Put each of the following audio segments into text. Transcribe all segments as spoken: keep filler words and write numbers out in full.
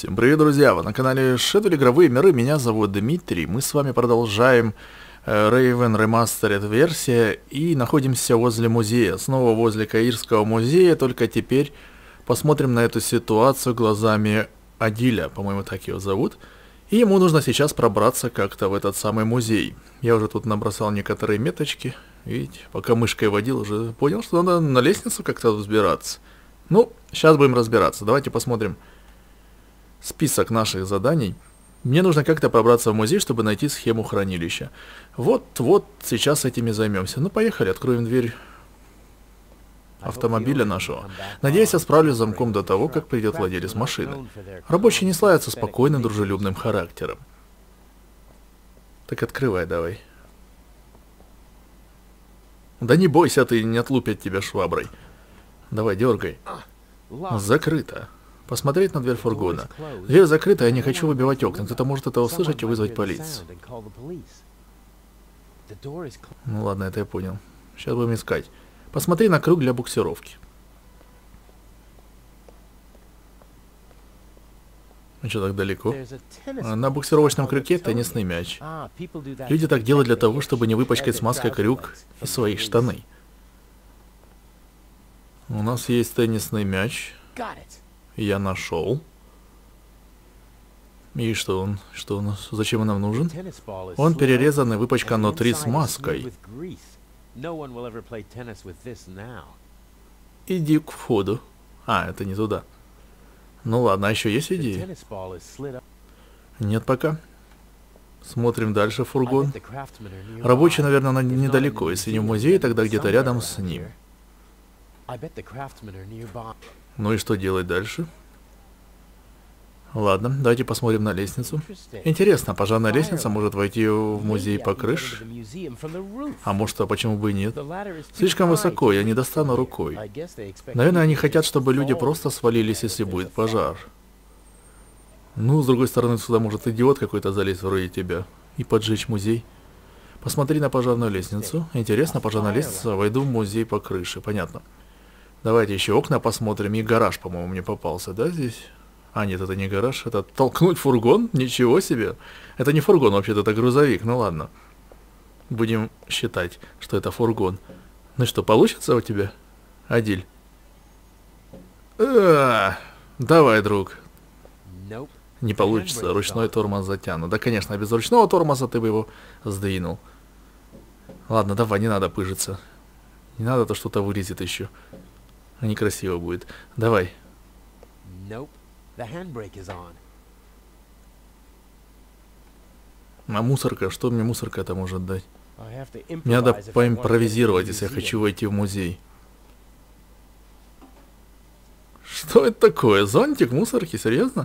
Всем привет, друзья! Вы на канале Shadow Игровые миры, меня зовут Дмитрий. Мы с вами продолжаем э, Raven Remastered версия и находимся возле музея. Снова возле Каирского музея, только теперь посмотрим на эту ситуацию глазами Адиля, по-моему, так его зовут. И ему нужно сейчас пробраться как-то в этот самый музей. Я уже тут набросал некоторые меточки. Видите, пока мышкой водил, уже понял, что надо на лестницу как-то взбираться. Ну, сейчас будем разбираться. Давайте посмотрим список наших заданий. Мне нужно как-то пробраться в музей, чтобы найти схему хранилища. Вот-вот сейчас этими займемся. Ну, поехали, откроем дверь автомобиля нашего. Надеюсь, я справлюсь с замком до того, как придет владелец машины. Рабочие не славятся спокойным, дружелюбным характером. Так открывай давай. Да не бойся, ты не отлупят тебя шваброй. Давай, дергай. Закрыто. Посмотреть на дверь фургона. Дверь закрыта, я не хочу выбивать окна. Кто-то может это услышать и вызвать полицию. Ну ладно, это я понял. Сейчас будем искать. Посмотри на круг для буксировки. Ну что так далеко? На буксировочном крюке теннисный мяч. Люди так делают для того, чтобы не выпачкать смазкой крюк и свои штаны. У нас есть теннисный мяч. Я нашел. И что он? Что он? Зачем он нам нужен? Он перерезан и выпачкан внутри смазкой. Иди к входу. А, это не туда. Ну ладно, а еще есть идеи? Нет пока. Смотрим дальше фургон. Рабочий, наверное, недалеко. Если не в музее, тогда где-то рядом с ним. Ну и что делать дальше? Ладно, давайте посмотрим на лестницу. Интересно, пожарная лестница может войти в музей по крыше? А может, а почему бы и нет? Слишком высоко, я не достану рукой. Наверное, они хотят, чтобы люди просто свалились, если будет пожар. Ну, с другой стороны, сюда может идиот какой-то залезть вроде тебя и поджечь музей. Посмотри на пожарную лестницу. Интересно, пожарная лестница, войду в музей по крыше, понятно. Давайте еще окна посмотрим. И гараж, по-моему, мне попался, да, здесь? А, нет, это не гараж. Это толкнуть фургон? Ничего себе. Это не фургон, вообще-то, это грузовик. Ну ладно. Будем считать, что это фургон. Ну что, получится у тебя, Адиль? А-а-а, давай, друг. Не получится. Ручной тормоз затянут. Да, конечно, без ручного тормоза ты бы его сдвинул. Ладно, давай, не надо пыжиться. Не надо, то что-то вылезет еще. Некрасиво будет. Давай. А мусорка? Что мне мусорка-то может дать? Мне надо поимпровизировать, если я хочу войти в музей. Что это такое? Зонтик мусорки? Серьезно?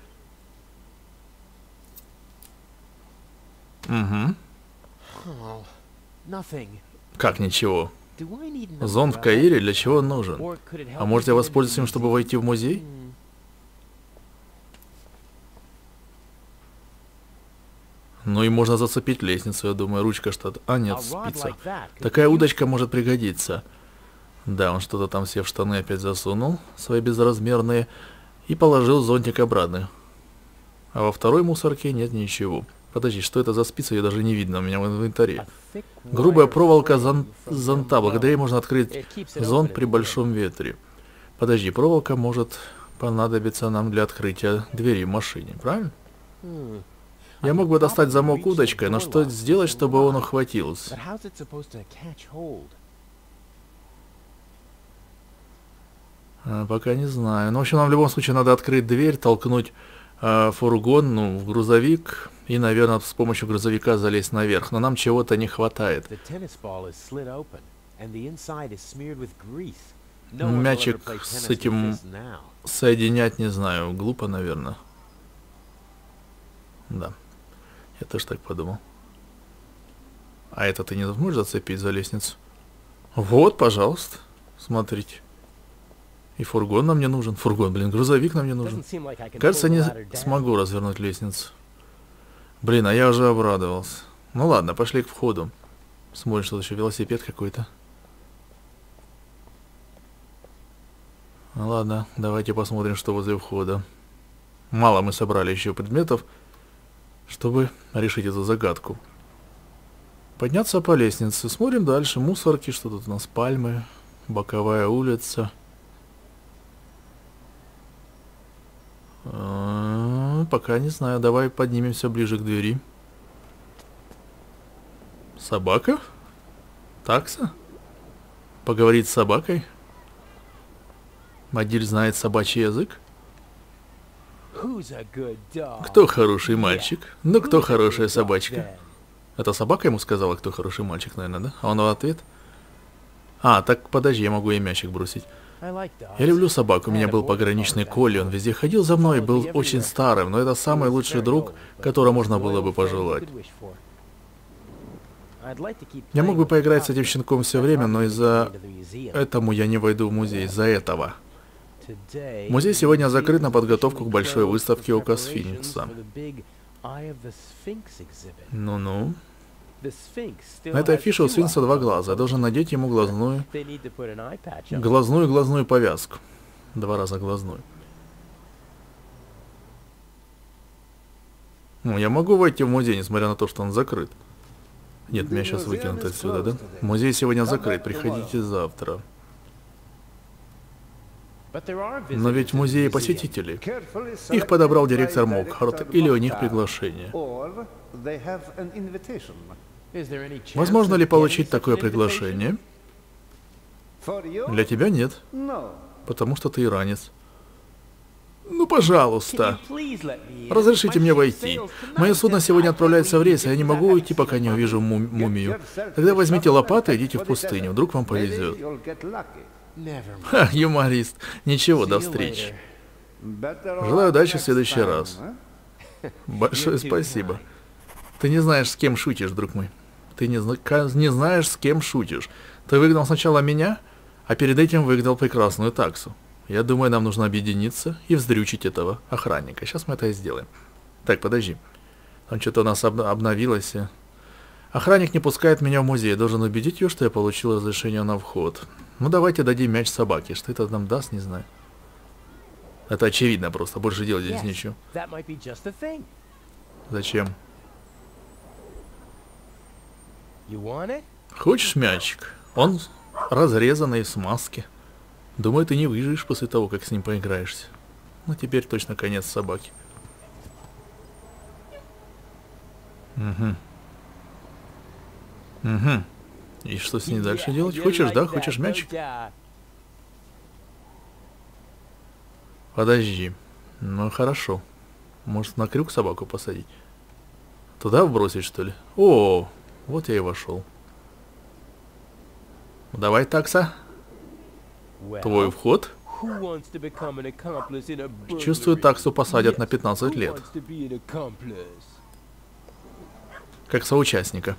Угу. Как ничего? Зонт в Каире для чего он нужен? А может, я воспользуюсь им, чтобы войти в музей? Ну и можно зацепить лестницу, я думаю, ручка что-то... А, нет, спица. Такая удочка может пригодиться. Да, он что-то там себе в штаны опять засунул, свои безразмерные, и положил зонтик обратно. А во второй мусорке нет ничего. Подожди, что это за спица? Ее даже не видно у меня в инвентаре. Грубая проволока зон... зонта. Благодаря ей можно открыть зонт при большом ветре. Подожди, проволока может понадобиться нам для открытия двери в машине, правильно? Я мог бы достать замок удочкой, но что сделать, чтобы он ухватился? А, пока не знаю. Ну, в общем, нам в любом случае надо открыть дверь, толкнуть э, фургон, ну, в грузовик, и, наверное, с помощью грузовика залезть наверх. Но нам чего-то не хватает. Мячик с этим соединять, не знаю, глупо, наверное. Да, я тоже так подумал. А это ты не можешь зацепить за лестницу? Вот, пожалуйста, смотрите. И фургон нам не нужен. Фургон, блин, грузовик нам не нужен. Кажется, не смогу развернуть лестницу. Блин, а я уже обрадовался. Ну ладно, пошли к входу. Смотрим, что еще велосипед какой-то. Ну ладно, давайте посмотрим, что возле входа. Мало мы собрали еще предметов, чтобы решить эту загадку. Подняться по лестнице. Смотрим дальше. Мусорки, что тут у нас? Пальмы. Боковая улица. А, пока не знаю. Давай поднимемся ближе к двери. Собака? Такса? Поговорить с собакой? Мадиль знает собачий язык? Кто хороший мальчик? Ну, кто хорошая собачка? Это собака ему сказала, кто хороший мальчик, наверное, да? А он в ответ? А, так подожди, я могу ей мячик бросить. Я люблю собаку, у меня был пограничный Колли, он везде ходил за мной, был очень старым, но это самый лучший друг, которого можно было бы пожелать. Я мог бы поиграть с этим щенком все время, но из-за этому я не войду в музей, из-за этого. Музей сегодня закрыт на подготовку к большой выставке ока Сфинкса. Ну-ну. На этой афише у Сфинкса два глаза. Я должен надеть ему глазную... Глазную глазную повязку. Два раза глазную. Ну, я могу войти в музей, несмотря на то, что он закрыт. Нет, меня сейчас выкинут отсюда, да? Музей сегодня закрыт, приходите завтра. Но ведь в музее посетителей. Их подобрал директор Мокхарт, или у них приглашение. Возможно ли получить такое приглашение? Для тебя нет. Потому что ты иранец. Ну, пожалуйста. Разрешите мне войти. Мое судно сегодня отправляется в рейс, а я не могу уйти, пока не увижу мум мумию. Тогда возьмите лопаты и идите в пустыню. Вдруг вам повезет. Ха, юморист. Ничего, до встречи. Желаю удачи в следующий раз. Большое спасибо. Ты не знаешь, с кем шутишь, друг мой. Ты не, зна не знаешь, с кем шутишь. Ты выгнал сначала меня, а перед этим выгнал прекрасную таксу. Я думаю, нам нужно объединиться и вздрючить этого охранника. Сейчас мы это и сделаем. Так, подожди. Там что-то у нас об обновилось. Охранник не пускает меня в музей. Я должен убедить ее, что я получил разрешение на вход. Ну, давайте дадим мяч собаке. Что это нам даст, не знаю. Это очевидно просто. Больше делать здесь ничего. Зачем? Хочешь мячик? Он разрезанный в смазке. Думаю, ты не выживешь после того, как с ним поиграешься. Ну, теперь точно конец собаки. Угу. Угу. И что с ней дальше делать? Хочешь, да? Хочешь мячик? Подожди. Ну, хорошо. Может, на крюк собаку посадить? Туда вбросить, что ли? О, вот я и вошел. Давай, такса. Твой вход? Чувствую, таксу посадят на пятнадцать лет. Как соучастника.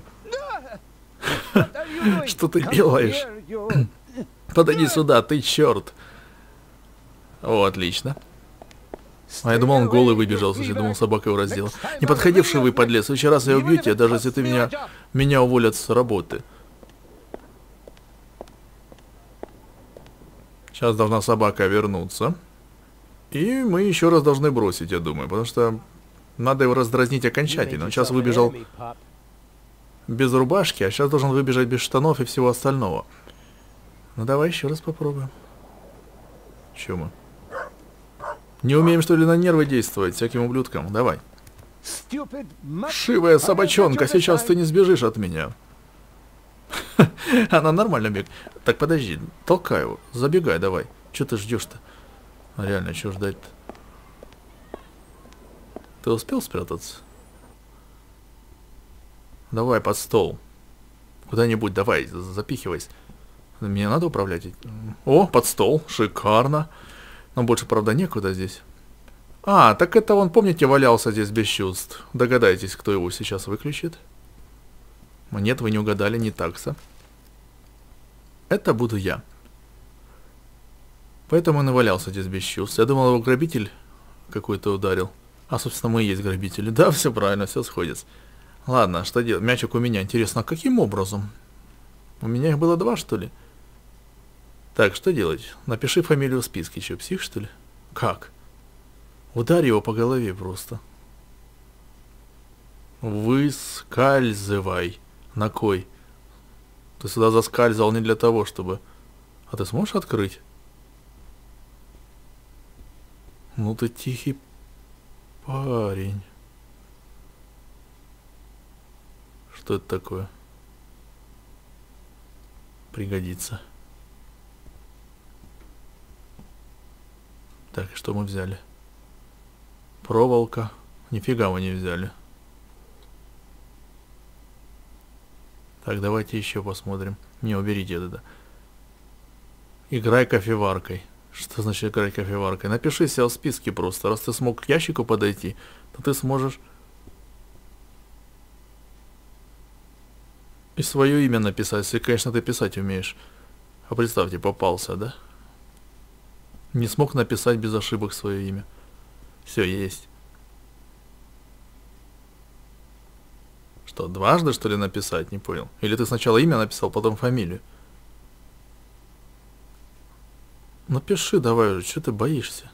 Что ты делаешь? Подойди сюда, ты черт. О, отлично. А я думал, он голый выбежал, слушай, думал, собака его раздела. Не подходивший вы, подлец, в следующий раз я убью тебя, даже если ты меня, меня уволят с работы. Сейчас должна собака вернуться. И мы еще раз должны бросить, я думаю, потому что надо его раздразнить окончательно. Он сейчас выбежал без рубашки, а сейчас должен выбежать без штанов и всего остального. Ну давай еще раз попробуем. Че мы? Не умеем, что ли, на нервы действовать всяким ублюдкам? Давай. Шивая собачонка, сейчас ты не сбежишь от меня. Она нормально бегает. Так, подожди, толкай его. Забегай, давай. Че ты ждешь-то? Реально, что ждать-то? Ты успел спрятаться? Давай под стол. Куда-нибудь давай, запихивайся. Мне надо управлять. О, под стол. Шикарно. Но больше, правда, некуда здесь. А, так это он, помните, валялся здесь без чувств. Догадайтесь, кто его сейчас выключит? Нет, вы не угадали, не такса. Это буду я. Поэтому он и валялся здесь без чувств. Я думал, его грабитель какой-то ударил. А, собственно, мы и есть грабители. Да, все правильно, все сходится. Ладно, что делать? Мячик у меня. Интересно, каким образом? У меня их было два, что ли? Так, что делать? Напиши фамилию в списке. Че, псих, что ли? Как? Ударь его по голове просто. Выскальзывай. На кой? Ты сюда заскальзывал не для того, чтобы... А ты сможешь открыть? Ну ты тихий парень. Что это такое? Пригодится. Так, что мы взяли? Проволока. Нифига мы не взяли. Так, давайте еще посмотрим. Не, уберите это. Играй кофеваркой. Что значит играть кофеваркой? Напиши себя в списке просто. Раз ты смог к ящику подойти, то ты сможешь и свое имя написать, если, конечно, ты писать умеешь. А представьте, попался, да? Не смог написать без ошибок свое имя. Все, есть. Что, дважды, что ли, написать? Не понял. Или ты сначала имя написал, потом фамилию? Напиши давай уже, что ты боишься?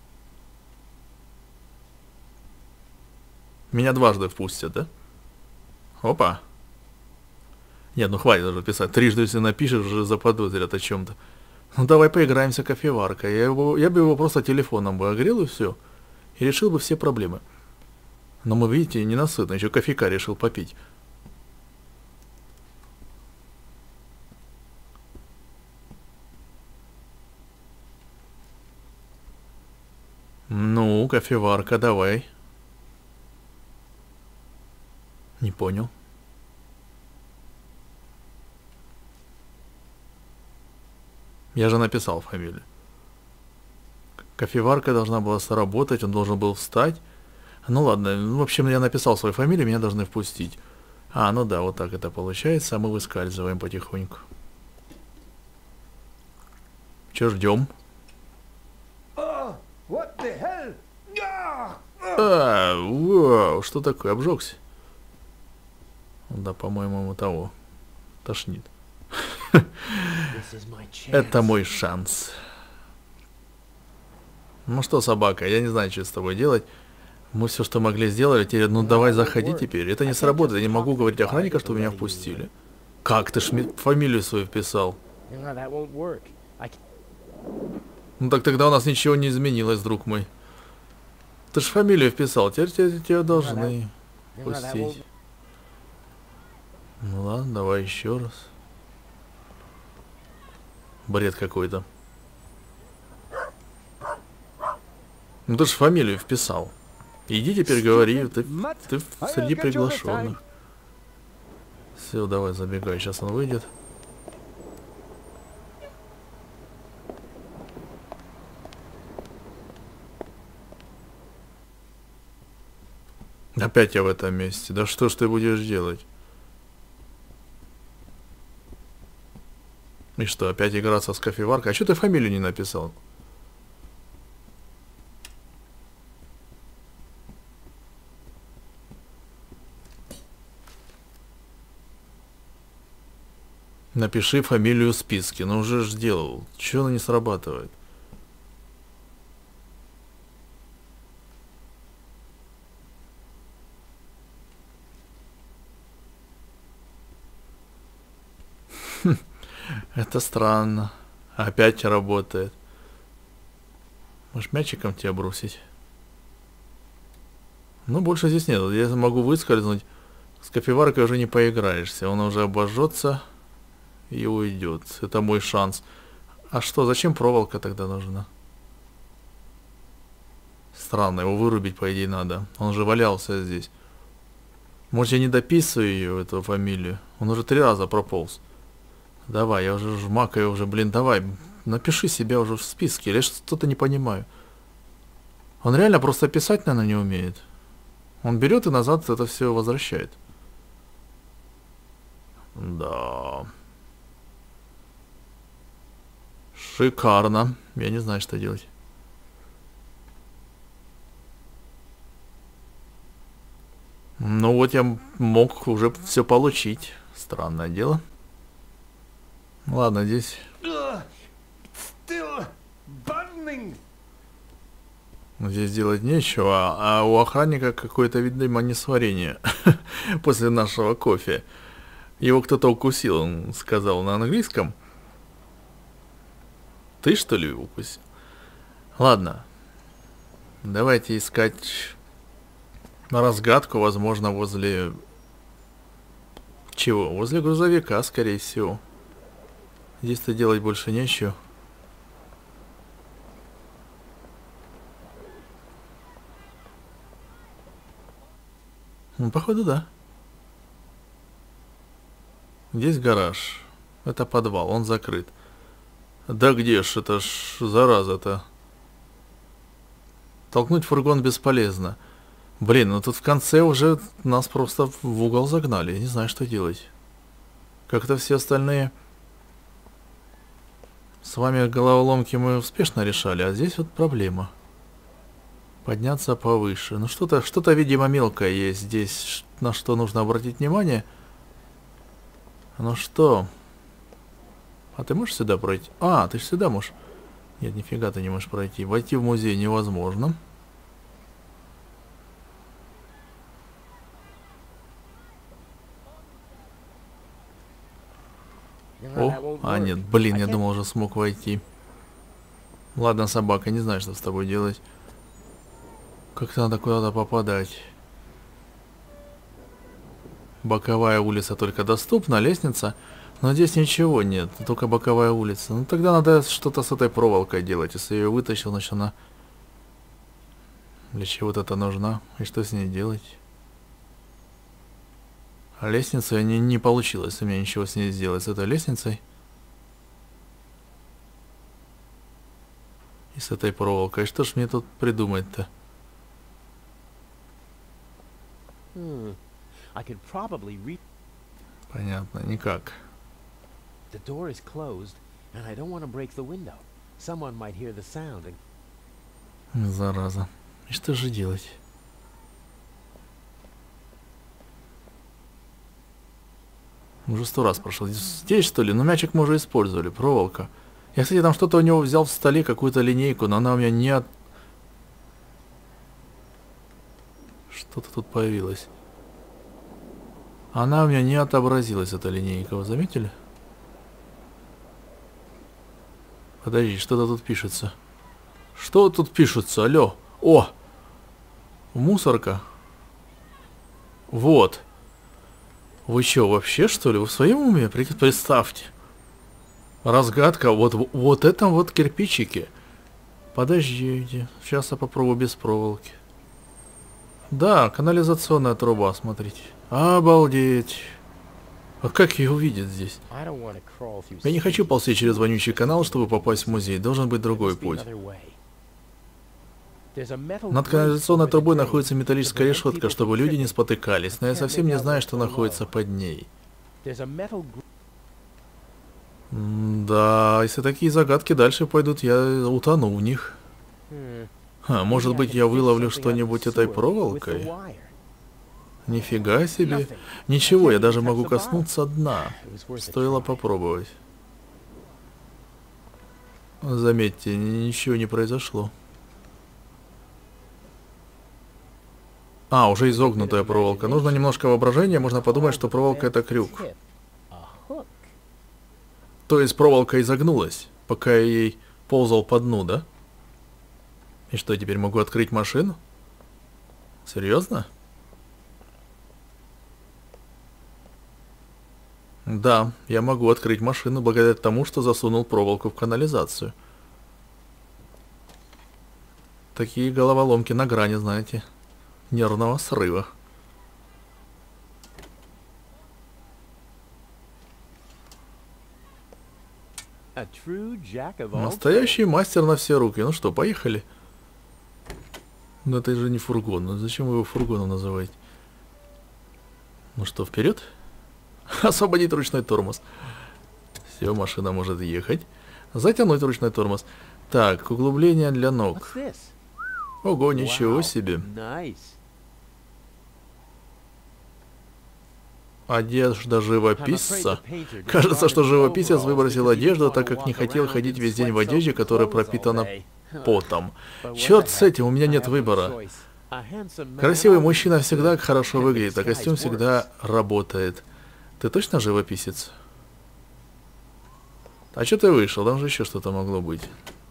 Меня дважды впустят, да? Опа. Нет, ну хватит уже писать. Трижды, если напишешь, уже заподозрят о чем-то. Ну давай поиграемся кофеваркой. Я, его, я бы его просто телефоном бы огрел и все. И решил бы все проблемы. Но мы, видите, ненасытно. Еще кофейка решил попить. Ну, кофеварка, давай. Не понял. Я же написал фамилию. Кофеварка должна была сработать, он должен был встать. Ну ладно, ну, в общем, я написал свою фамилию, меня должны впустить. А, ну да, вот так это получается, а мы выскальзываем потихоньку. Че ждем? Oh, what the hell? А, вау, что такое, обжегся? Да, по-моему, того. Тошнит. Это мой шанс. Ну что, собака, я не знаю, что с тобой делать. Мы все, что могли, сделали. Теперь, ну давай, заходи теперь. Это не сработает. Я не могу говорить охранника, что меня впустили. Как ты ж фамилию свою вписал? Ну так тогда у нас ничего не изменилось, друг мой. Ты ж фамилию вписал, теперь тебя, тебя должны впустить. Ну ладно, давай еще раз. Бред какой-то. Ну ты ж фамилию вписал. Иди теперь говори, ты, ты среди приглашенных. Все, давай забегай, сейчас он выйдет. Опять я в этом месте. Да что ж ты будешь делать? И что, опять играться с кофеваркой? А что ты фамилию не написал? Напиши фамилию в списке. Ну уже ж сделал. Чего она не срабатывает? Это странно. Опять работает. Может, мячиком тебя бросить? Ну, больше здесь нет. Я могу выскользнуть. С кофеваркой уже не поиграешься. Он уже обожжется и уйдет. Это мой шанс. А что, зачем проволока тогда нужна? Странно, его вырубить, по идее, надо. Он же валялся здесь. Может, я не дописываю ее, эту фамилию? Он уже три раза прополз. Давай, я уже жмакаю уже, блин, давай. Напиши себя уже в списке. Я что-то не понимаю. Он реально просто писать, наверное, не умеет. Он берет и назад это все возвращает. Да. Шикарно. Я не знаю, что делать. Ну вот я мог уже все получить. Странное дело. Ладно, здесь... Здесь делать нечего, а у охранника какое-то, видимо, несварение после нашего кофе. Его кто-то укусил, он сказал на английском. Ты, что ли, укусил? Ладно. Давайте искать разгадку, возможно, возле... Чего? Возле грузовика, скорее всего. Здесь-то делать больше нечего. Ну, походу, да. Здесь гараж. Это подвал, он закрыт. Да где ж, это ж зараза-то. Толкнуть фургон бесполезно. Блин, ну тут в конце уже нас просто в угол загнали. Я не знаю, что делать. Как-то все остальные... С вами головоломки мы успешно решали, а здесь вот проблема. Подняться повыше. Ну что-то, что-то, видимо, мелкое есть здесь, на что нужно обратить внимание. Ну что? А ты можешь сюда пройти? А, ты же сюда можешь. Нет, нифига ты не можешь пройти. Войти в музей невозможно. О, а нет, блин, я думал, уже смог войти. Ладно, собака, не знаю, что с тобой делать. Как-то надо куда-то попадать. Боковая улица только доступна, лестница. Но здесь ничего нет, только боковая улица. Ну тогда надо что-то с этой проволокой делать. Если я ее вытащил, значит она... Для чего вот это нужна? И что с ней делать? А лестница не, не получилось у меня ничего с ней сделать. С этой лестницей. И с этой проволокой. Что ж мне тут придумать-то? Hmm. I could probably reach. Понятно, никак. The door is closed, and I don't want to break the window. Someone might hear the sound and... Зараза. И что же делать? Уже сто раз прошел. Здесь, что ли? Ну, мячик мы уже использовали. Проволока. Я, кстати, там что-то у него взял в столе, какую-то линейку, но она у меня не от... Что-то тут появилось. Она у меня не отобразилась, эта линейка. Вы заметили? Подожди, что-то тут пишется. Что тут пишется? Алло. О! Мусорка. Вот. Вы что, вообще, что ли? Вы в своем уме? Представьте. Разгадка. Вот, вот это вот кирпичики. Подождите. Сейчас я попробую без проволоки. Да, канализационная труба, смотрите. Обалдеть. А как ее увидят здесь? Я не хочу ползти через вонючий канал, чтобы попасть в музей. Должен быть другой путь. Над канализационной трубой находится металлическая решетка, чтобы люди не спотыкались, но я совсем не знаю, что находится под ней. Да, если такие загадки дальше пойдут, я утону в них. А, может быть, я выловлю что-нибудь этой проволокой? Нифига себе. Ничего, я даже могу коснуться дна. Стоило попробовать. Заметьте, ничего не произошло. А, уже изогнутая проволока. Нужно немножко воображения, можно подумать, что проволока это крюк. То есть проволока изогнулась, пока я ей ползал по дну, да? И что, теперь могу открыть машину? Серьезно? Да, я могу открыть машину благодаря тому, что засунул проволоку в канализацию. Такие головоломки на грани, знаете, нервного срыва. Настоящий мастер на все руки. Ну что, поехали? Но это же не фургон. Ну зачем вы его фургоном называете? Ну что, вперед? Освободить ручной тормоз. Все, машина может ехать. Затянуть ручной тормоз. Так, углубление для ног. Ого, ничего себе. Одежда живописца. Кажется, что живописец выбросил одежду, так как не хотел ходить весь день в одежде, которая пропитана потом. Черт с этим, у меня нет выбора. Красивый мужчина всегда хорошо выглядит, а костюм всегда работает. Ты точно живописец? А что ты вышел? Там же еще что-то могло быть.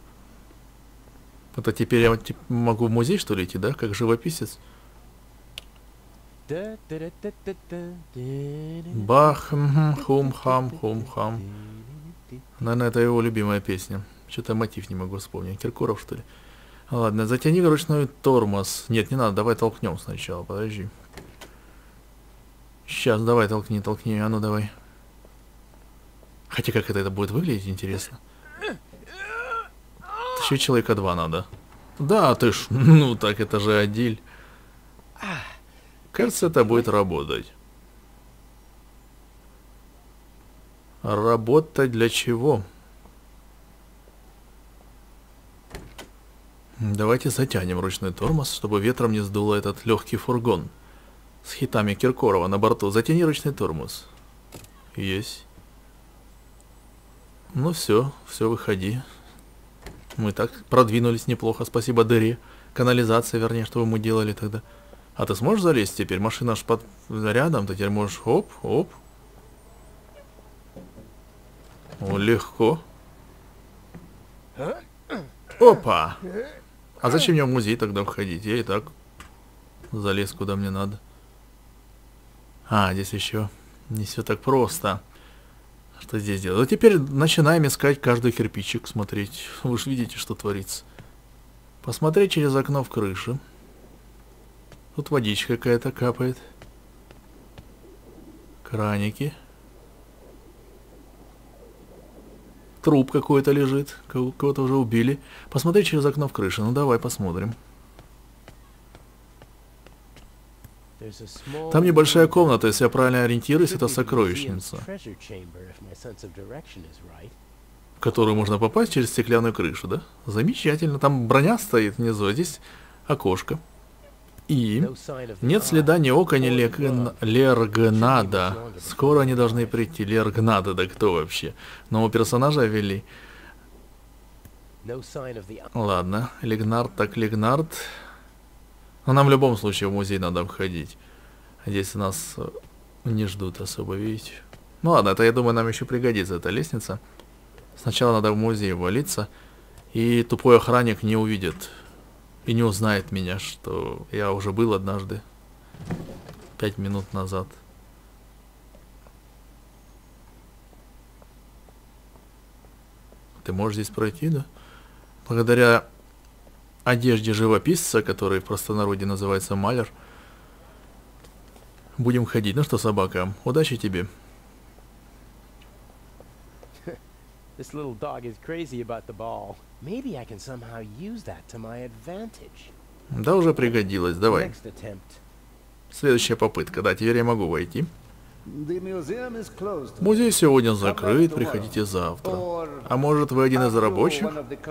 Это теперь я типа, могу в музей, что ли, идти, да? Как живописец? Бах, хум-хам, хум-хам. Наверное, это его любимая песня. Что-то мотив не могу вспомнить. Киркоров, что ли? Ладно, затяни ручной тормоз. Нет, не надо, давай толкнем сначала, подожди. Сейчас, давай, толкни, толкни, а ну давай. Хотя как это, это будет выглядеть, интересно. Еще человека два надо. Да, ты ж, ну так это же Адиль. Кажется, это будет работать. Работать для чего? Давайте затянем ручной тормоз, чтобы ветром не сдуло этот легкий фургон. С хитами Киркорова на борту. Затяни ручной тормоз. Есть. Ну все, все, выходи. Мы так продвинулись неплохо, спасибо дыре. Канализация, вернее, что мы делали тогда. А ты сможешь залезть теперь? Машина аж под рядом, ты теперь можешь... Оп, оп. О, легко. Опа! А зачем мне в музей тогда входить? Я и так залез куда мне надо. А, здесь еще не все так просто. Что здесь делать? Ну теперь начинаем искать каждый кирпичик, смотреть. Вы же видите, что творится. Посмотреть через окно в крыше. Тут водичка какая-то капает. Краники. Труп какой-то лежит. Кого-то уже убили. Посмотреть через окно в крыше. Ну давай посмотрим. Там небольшая комната, если я правильно ориентируюсь, это сокровищница, в которую можно попасть через стеклянную крышу, да? Замечательно. Там броня стоит внизу, а здесь окошко. И нет следа ни ока, ни Лергнада. Скоро они должны прийти. Лергнада, да кто вообще? Нового персонажа ввели. Ладно, Легнард так Легнард. Но нам в любом случае в музей надо входить. Здесь нас не ждут особо, видите. Ну ладно, это, я думаю, нам еще пригодится эта лестница. Сначала надо в музей валиться, и тупой охранник не увидит и не узнает меня, что я уже был однажды, пять минут назад. Ты можешь здесь пройти, да? Благодаря одежде живописца, который в простонародье называется маляр, будем ходить. Ну что, собака, удачи тебе. This little dog is crazy about the ball. Maybe I can somehow use that to my advantage. Да, уже пригодилось. Давай. Следующая попытка. Да, теперь я могу войти. Музей сегодня закрыт, приходите завтра. А может, вы один из рабочих?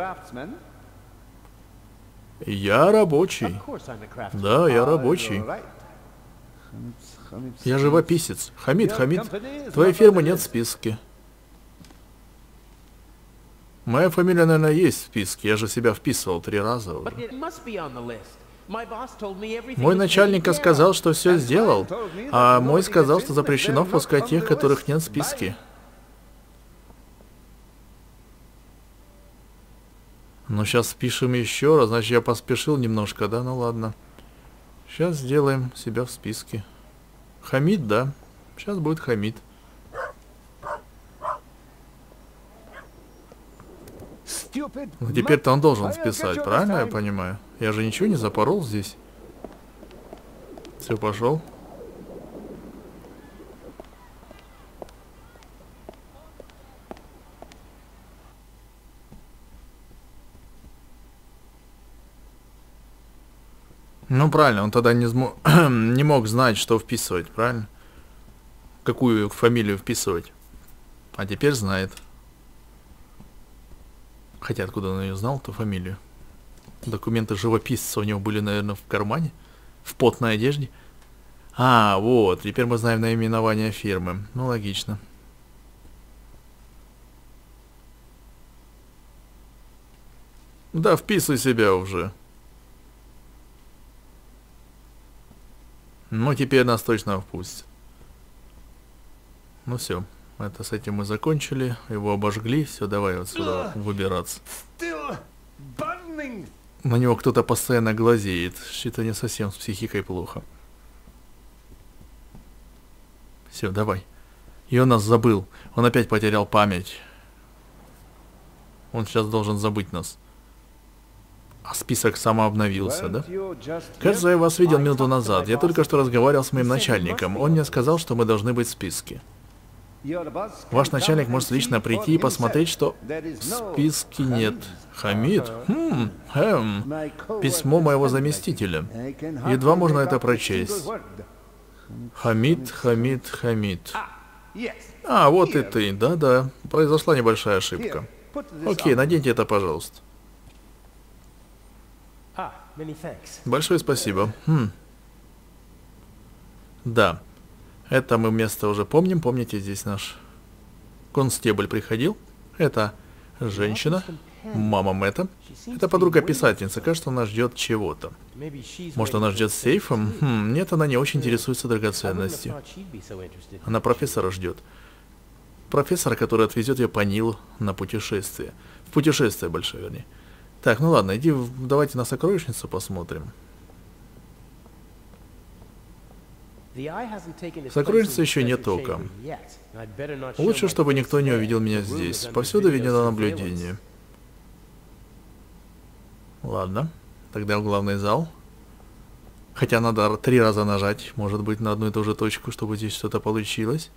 Я рабочий. Да, я рабочий. Я живописец. Хамид, Хамид, твоей фирмы нет в списке. Моя фамилия, наверное, есть в списке. Я же себя вписывал три раза уже. Мой начальник сказал, что все сделал, а мой сказал, что запрещено впускать тех, которых нет в списке. Ну, сейчас спишем еще раз. Значит, я поспешил немножко, да? Ну, ладно. Сейчас сделаем себя в списке. Хамид, да. Сейчас будет Хамид. Ну, теперь-то он должен списать, правильно я понимаю? Я же ничего не запорол здесь. Все, пошел. Ну, правильно, он тогда не, смо... не мог знать, что вписывать, правильно? Какую фамилию вписывать. А теперь знает. Хотя откуда он ее знал, ту фамилию? Документы живописца у него были, наверное, в кармане? В потной одежде? А, вот, теперь мы знаем наименование фирмы. Ну, логично. Да вписывай себя уже. Ну, теперь нас точно впустят. Ну все, это с этим мы закончили. Его обожгли. Все, давай отсюда выбираться. Still burning. На него кто-то постоянно глазеет. Что-то не совсем с психикой плохо. Все, давай. И он нас забыл. Он опять потерял память. Он сейчас должен забыть нас. А список самообновился, да? Кажется, я вас видел минуту назад. Я только что разговаривал с моим начальником. Он мне сказал, что мы должны быть в списке. Ваш начальник может лично прийти и посмотреть, что в списке нет. Хамид? Хм, эм, письмо моего заместителя. Едва можно это прочесть. Хамид, Хамид, Хамид. А, вот и ты. Да-да, произошла небольшая ошибка. Окей, наденьте это, пожалуйста. Большое спасибо. Хм. Да. Это мы место уже помним. Помните, здесь наш констебль приходил. Это женщина, мама Мэтта. Это подруга писательница. Кажется, она ждет чего-то. Может, она ждет сейфом? Хм, нет, она не очень интересуется драгоценностью. Она профессора ждет. Профессора, который отвезет ее по Нилу на путешествие. В путешествие большое, вернее. Так, ну ладно, иди, давайте на сокровищницу посмотрим. Сокровищницы еще нет толком. Лучше, чтобы никто не увидел меня здесь. Повсюду видно наблюдение. Ладно, тогда в главный зал. Хотя надо три раза нажать, может быть, на одну и ту же точку, чтобы здесь что-то получилось.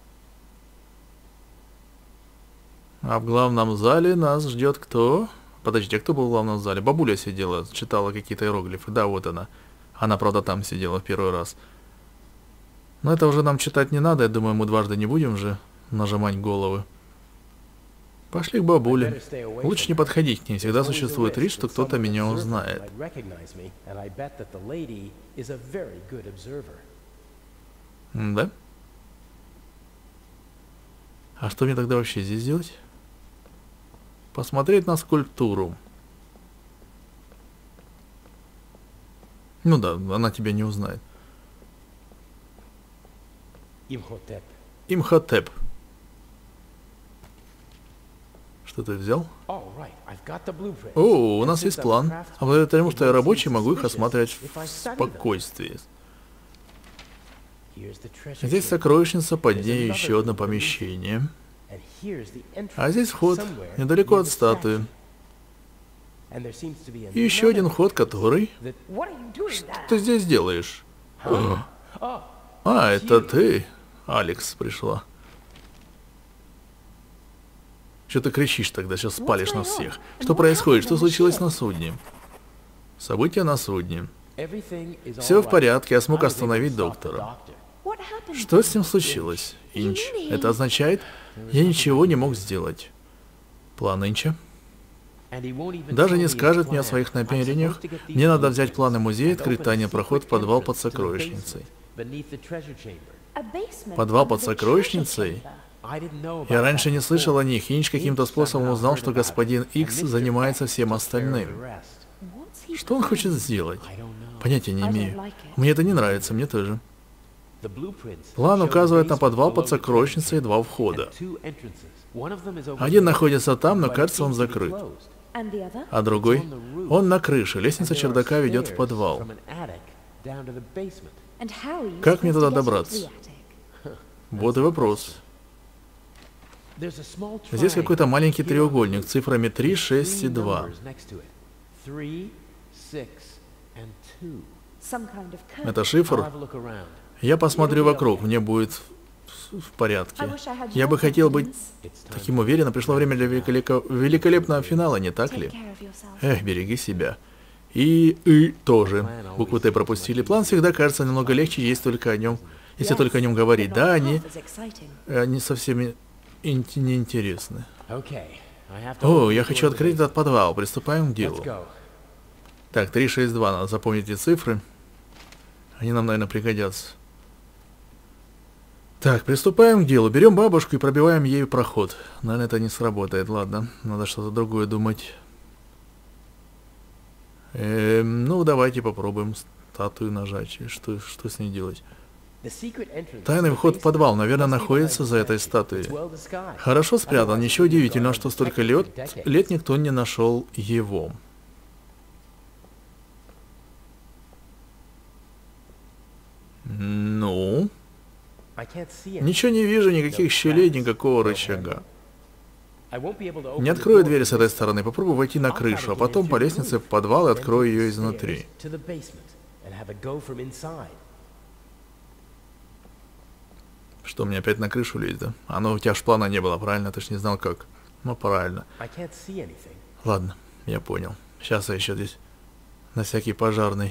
А в главном зале нас ждет кто? Подождите, а кто был в главном зале? Бабуля сидела, читала какие-то иероглифы. Да, вот она. Она, правда, там сидела в первый раз. Но это уже нам читать не надо. Я думаю, мы дважды не будем же нажимать головы. Пошли к бабуле. Лучше не подходить к ней. Всегда существует риск, что кто-то меня узнает. Да? А что мне тогда вообще здесь делать? Посмотреть на скульптуру. Ну да, она тебя не узнает. Имхотеп. Имхотеп. Что ты взял? О, у нас есть план. А благодаря тому, что я рабочий, могу их осматривать в спокойствии. Здесь сокровищница, под ней еще одно помещение. А здесь вход, недалеко от статуи. И еще один вход, который... Что ты здесь делаешь? А, это ты. Алекс пришла. Что ты кричишь тогда? Сейчас спалишь нас всех. Что происходит? Что случилось на судне? События на судне. Все в порядке, я смог остановить доктора. Что с ним случилось? Инч. Это означает, я ничего не мог сделать. План Инча? Даже не скажет мне о своих намерениях. Мне надо взять планы музея и открыть тайный проход в подвал под сокровищницей. Подвал под сокровищницей? Я раньше не слышал о них. Инч каким-то способом узнал, что господин Икс занимается всем остальным. Что он хочет сделать? Понятия не имею. Мне это не нравится, мне тоже. План указывает на подвал под сокровищницей и два входа. Один находится там, но кажется, он закрыт. А другой? Он на крыше. Лестница чердака ведет в подвал. Как мне туда добраться? Вот и вопрос. Здесь какой-то маленький треугольник с цифрами три, шесть и два. Это шифр? Я посмотрю вокруг, мне будет в порядке. Я бы хотел быть таким уверенным. Пришло время для великолеп... великолепного финала, не так ли? Эх, береги себя. И «и» тоже. Букву «Т» пропустили. План всегда кажется немного легче, есть только о нем, если только о нем говорить. Да, они, они совсем ин... неинтересны. О, я хочу открыть этот подвал. Приступаем к делу. Так, три, шесть, два. Надо запомнить эти цифры. Они нам, наверное, пригодятся. Так, приступаем к делу. Берем бабушку и пробиваем ею проход. Наверное, это не сработает. Ладно, надо что-то другое думать. Эм, ну, давайте попробуем статую нажать. Что, что с ней делать? Тайный вход в подвал, наверное, находится за этой статуей. Хорошо спрятан. Ничего удивительного, что столько лет, лет никто не нашел его. Ну? Ничего не вижу, никаких щелей, никакого рычага. Не открою двери с этой стороны, попробую войти на крышу, а потом по лестнице в подвал и открою ее изнутри. Что, мне опять на крышу лезть, да? А ну, у тебя ж плана не было, правильно? Ты ж не знал как. Ну, правильно. Ладно, я понял. Сейчас я еще здесь на всякий пожарный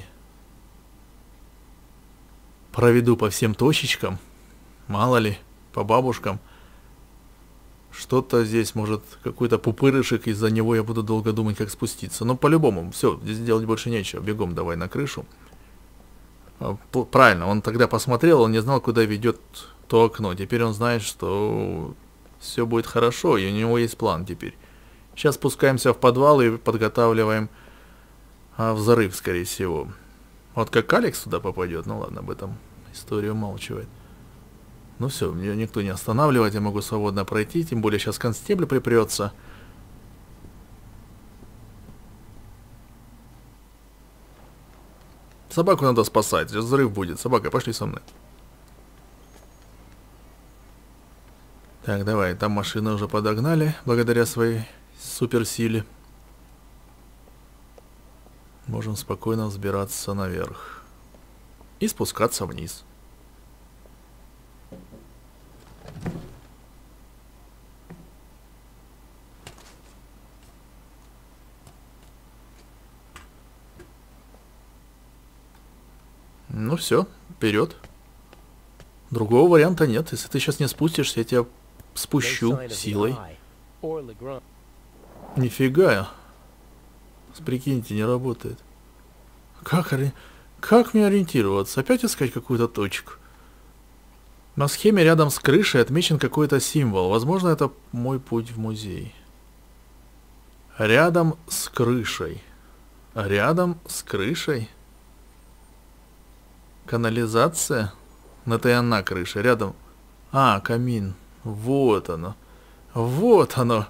проведу по всем точечкам. Мало ли, по бабушкам. Что-то здесь, может, какой-то пупырышек, из-за него я буду долго думать, как спуститься. Но по-любому, все, здесь делать больше нечего. Бегом давай на крышу. Правильно, он тогда посмотрел, он не знал, куда ведет то окно. Теперь он знает, что все будет хорошо, и у него есть план теперь. Сейчас спускаемся в подвал и подготавливаем а, взрыв, скорее всего. Вот как Алекс туда попадет, ну ладно, об этом история умалчивает. Ну все, меня никто не останавливает, я могу свободно пройти, тем более сейчас констебль припрется. Собаку надо спасать, сейчас взрыв будет. Собака, пошли со мной. Так, давай, там машины уже подогнали, благодаря своей суперсиле. Можем спокойно взбираться наверх. И спускаться вниз. Ну все, вперед. Другого варианта нет. Если ты сейчас не спустишься, я тебя спущу силой. Нифига. Прикиньте, не работает. Как, ори... как мне ориентироваться? Опять искать какую-то точку? На схеме рядом с крышей отмечен какой-то символ. Возможно, это мой путь в музей. Рядом с крышей. Рядом с крышей? Канализация? Это и она крыша. Рядом. А, камин. Вот оно. Вот оно.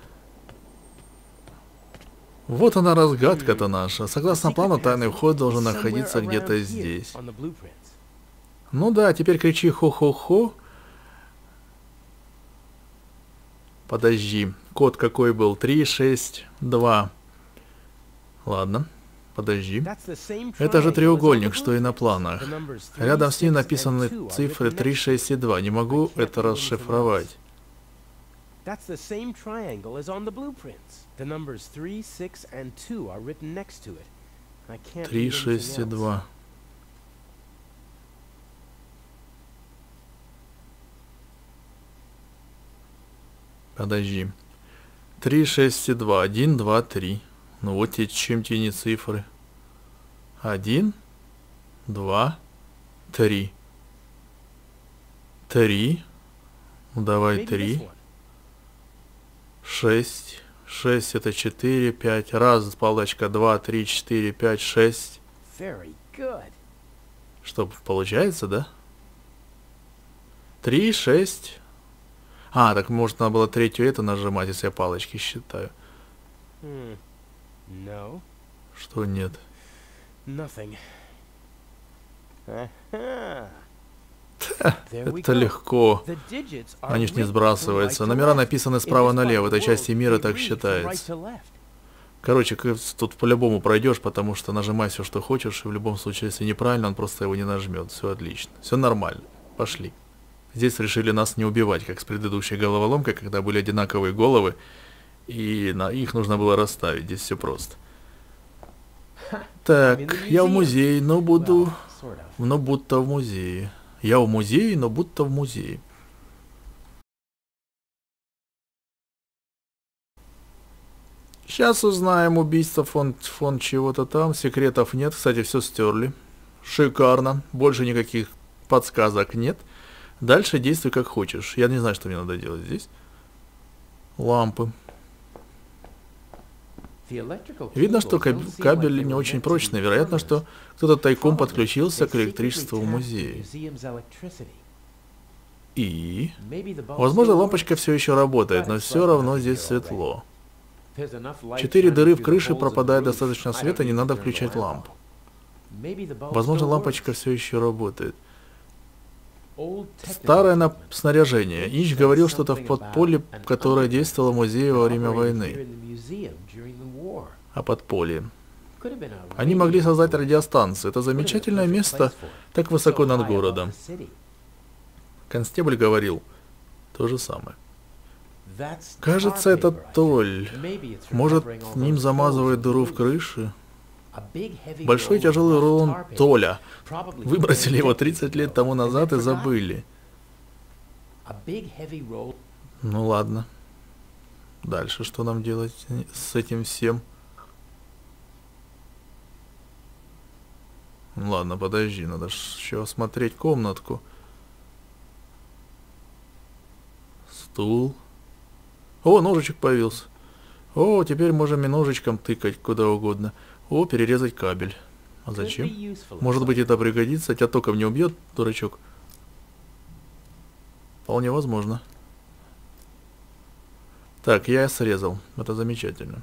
Вот она разгадка-то наша. Согласно плану, тайный вход должен находиться где-то здесь. Ну да, теперь кричи хо-хо-хо. Подожди. Код какой был? три шесть два. Ладно. Подожди. Это же треугольник, что и на планах. Рядом с ним написаны цифры три, шесть и два. Не могу это расшифровать. три, шесть и два. Подожди. три, шесть и два. один, два, три. Ну вот те, чем те не цифры. Один, два, три. Три. Ну давай три. Шесть. Шесть это четыре, пять. Раз, палочка, два, три, четыре, пять, шесть. Что, получается, да? Три, шесть. А, так может надо было третью это нажимать, если я палочки считаю. No. Что нет? Nothing. Это легко. Они ж не сбрасываются. Номера написаны справа налево. В этой части мира так считается. Короче, тут по-любому пройдешь, потому что нажимай все, что хочешь, и в любом случае, если неправильно, он просто его не нажмет. Все отлично. Все нормально. Пошли. Здесь решили нас не убивать, как с предыдущей головоломкой, когда были одинаковые головы. И на их нужно было расставить. Здесь все просто. Так, я в музее, но буду... Но будто в музее. Я в музее, но будто в музее. Сейчас узнаем убийство фон, фон чего-то там. Секретов нет. Кстати, все стерли. Шикарно. Больше никаких подсказок нет. Дальше действуй как хочешь. Я не знаю, что мне надо делать здесь. Лампы. Видно, что кабель не очень прочный. Вероятно, что кто-то тайком подключился к электричеству в музее. И... Возможно, лампочка все еще работает, но все равно здесь светло. Четыре дыры в крыше, пропадает достаточно света, не надо включать лампу. Возможно, лампочка все еще работает. Старое на... снаряжение. Ич говорил что-то в подполье, которое действовало в музее во время войны. О подполье. Они могли создать радиостанцию. Это замечательное место, так высоко над городом. Констебль говорил то же самое. Кажется, это Толь. Может, ним замазывает дыру в крыше? Большой тяжелый рулон Толя. Выбросили его тридцать лет тому назад и забыли. Ну ладно. Дальше что нам делать с этим всем? Ладно, подожди, надо еще осмотреть комнатку. Стул. О, ножичек появился. О, теперь можем и ножичком тыкать куда угодно. О, перерезать кабель. А зачем? Может быть, это пригодится, тебя током не убьет, дурачок? Вполне возможно. Так, я срезал. Это замечательно.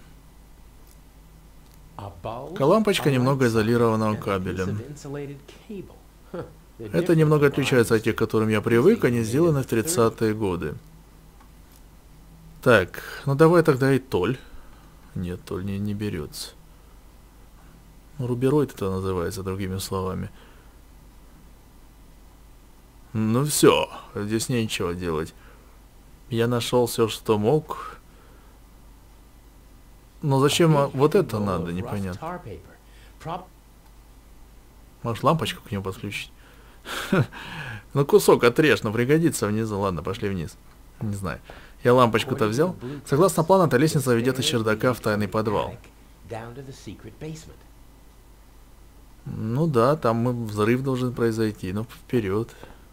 Лампочка немного изолирована кабелем. Это немного отличается от тех, к которым я привык, они сделаны в тридцатые годы. Так, ну давай тогда и Толь. Нет, Толь не, не берется. Рубероид это называется, другими словами. Ну все, здесь нечего делать. Я нашел все, что мог. Но зачем вот это надо, непонятно. Может, лампочку к нему подключить? Ну, кусок отрежь, но пригодится внизу. Ладно, пошли вниз. Не знаю. Я лампочку-то взял. Согласно плану, эта лестница ведет из чердака в тайный подвал. Ну да, там взрыв должен произойти. Ну, вперед.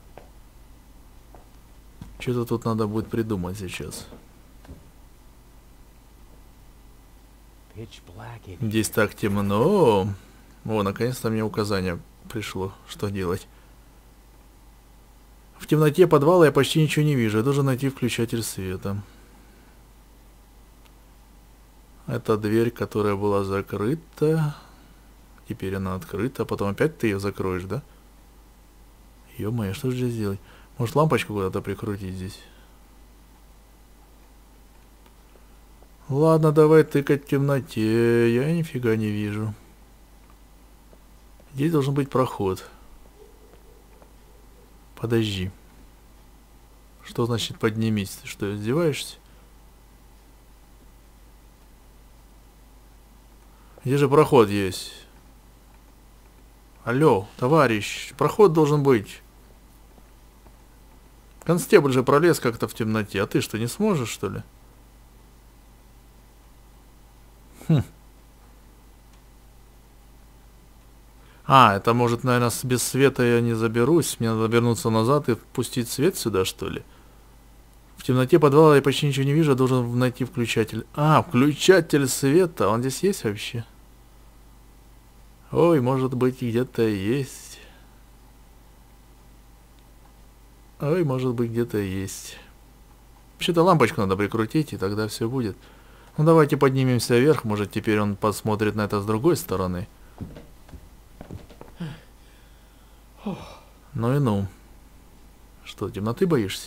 Что-то тут надо будет придумать сейчас. Здесь так темно. О, наконец-то мне указание пришло, что делать. В темноте подвала я почти ничего не вижу. Я должен найти включатель света. Это дверь, которая была закрыта. Теперь она открыта. Потом опять ты ее закроешь, да? Ё-моё, что же здесь делать? Может, лампочку куда-то прикрутить здесь? Ладно, давай тыкать в темноте. Я нифига не вижу. Здесь должен быть проход. Подожди. Что значит поднимись? Ты что, издеваешься? Где же проход есть? Алло, товарищ, проход должен быть. Констебль же пролез как-то в темноте, а ты что, не сможешь, что ли? Хм. А, это может, наверное, без света я не заберусь. Мне надо вернуться назад и впустить свет сюда, что ли? В темноте подвала я почти ничего не вижу, я должен найти включатель. А, включатель света, он здесь есть вообще? Ой, может быть, где-то есть. Ой, может быть, где-то есть. Вообще-то лампочку надо прикрутить, и тогда все будет. Ну, давайте поднимемся вверх, может, теперь он посмотрит на это с другой стороны. Ну и ну. Что, темноты боишься?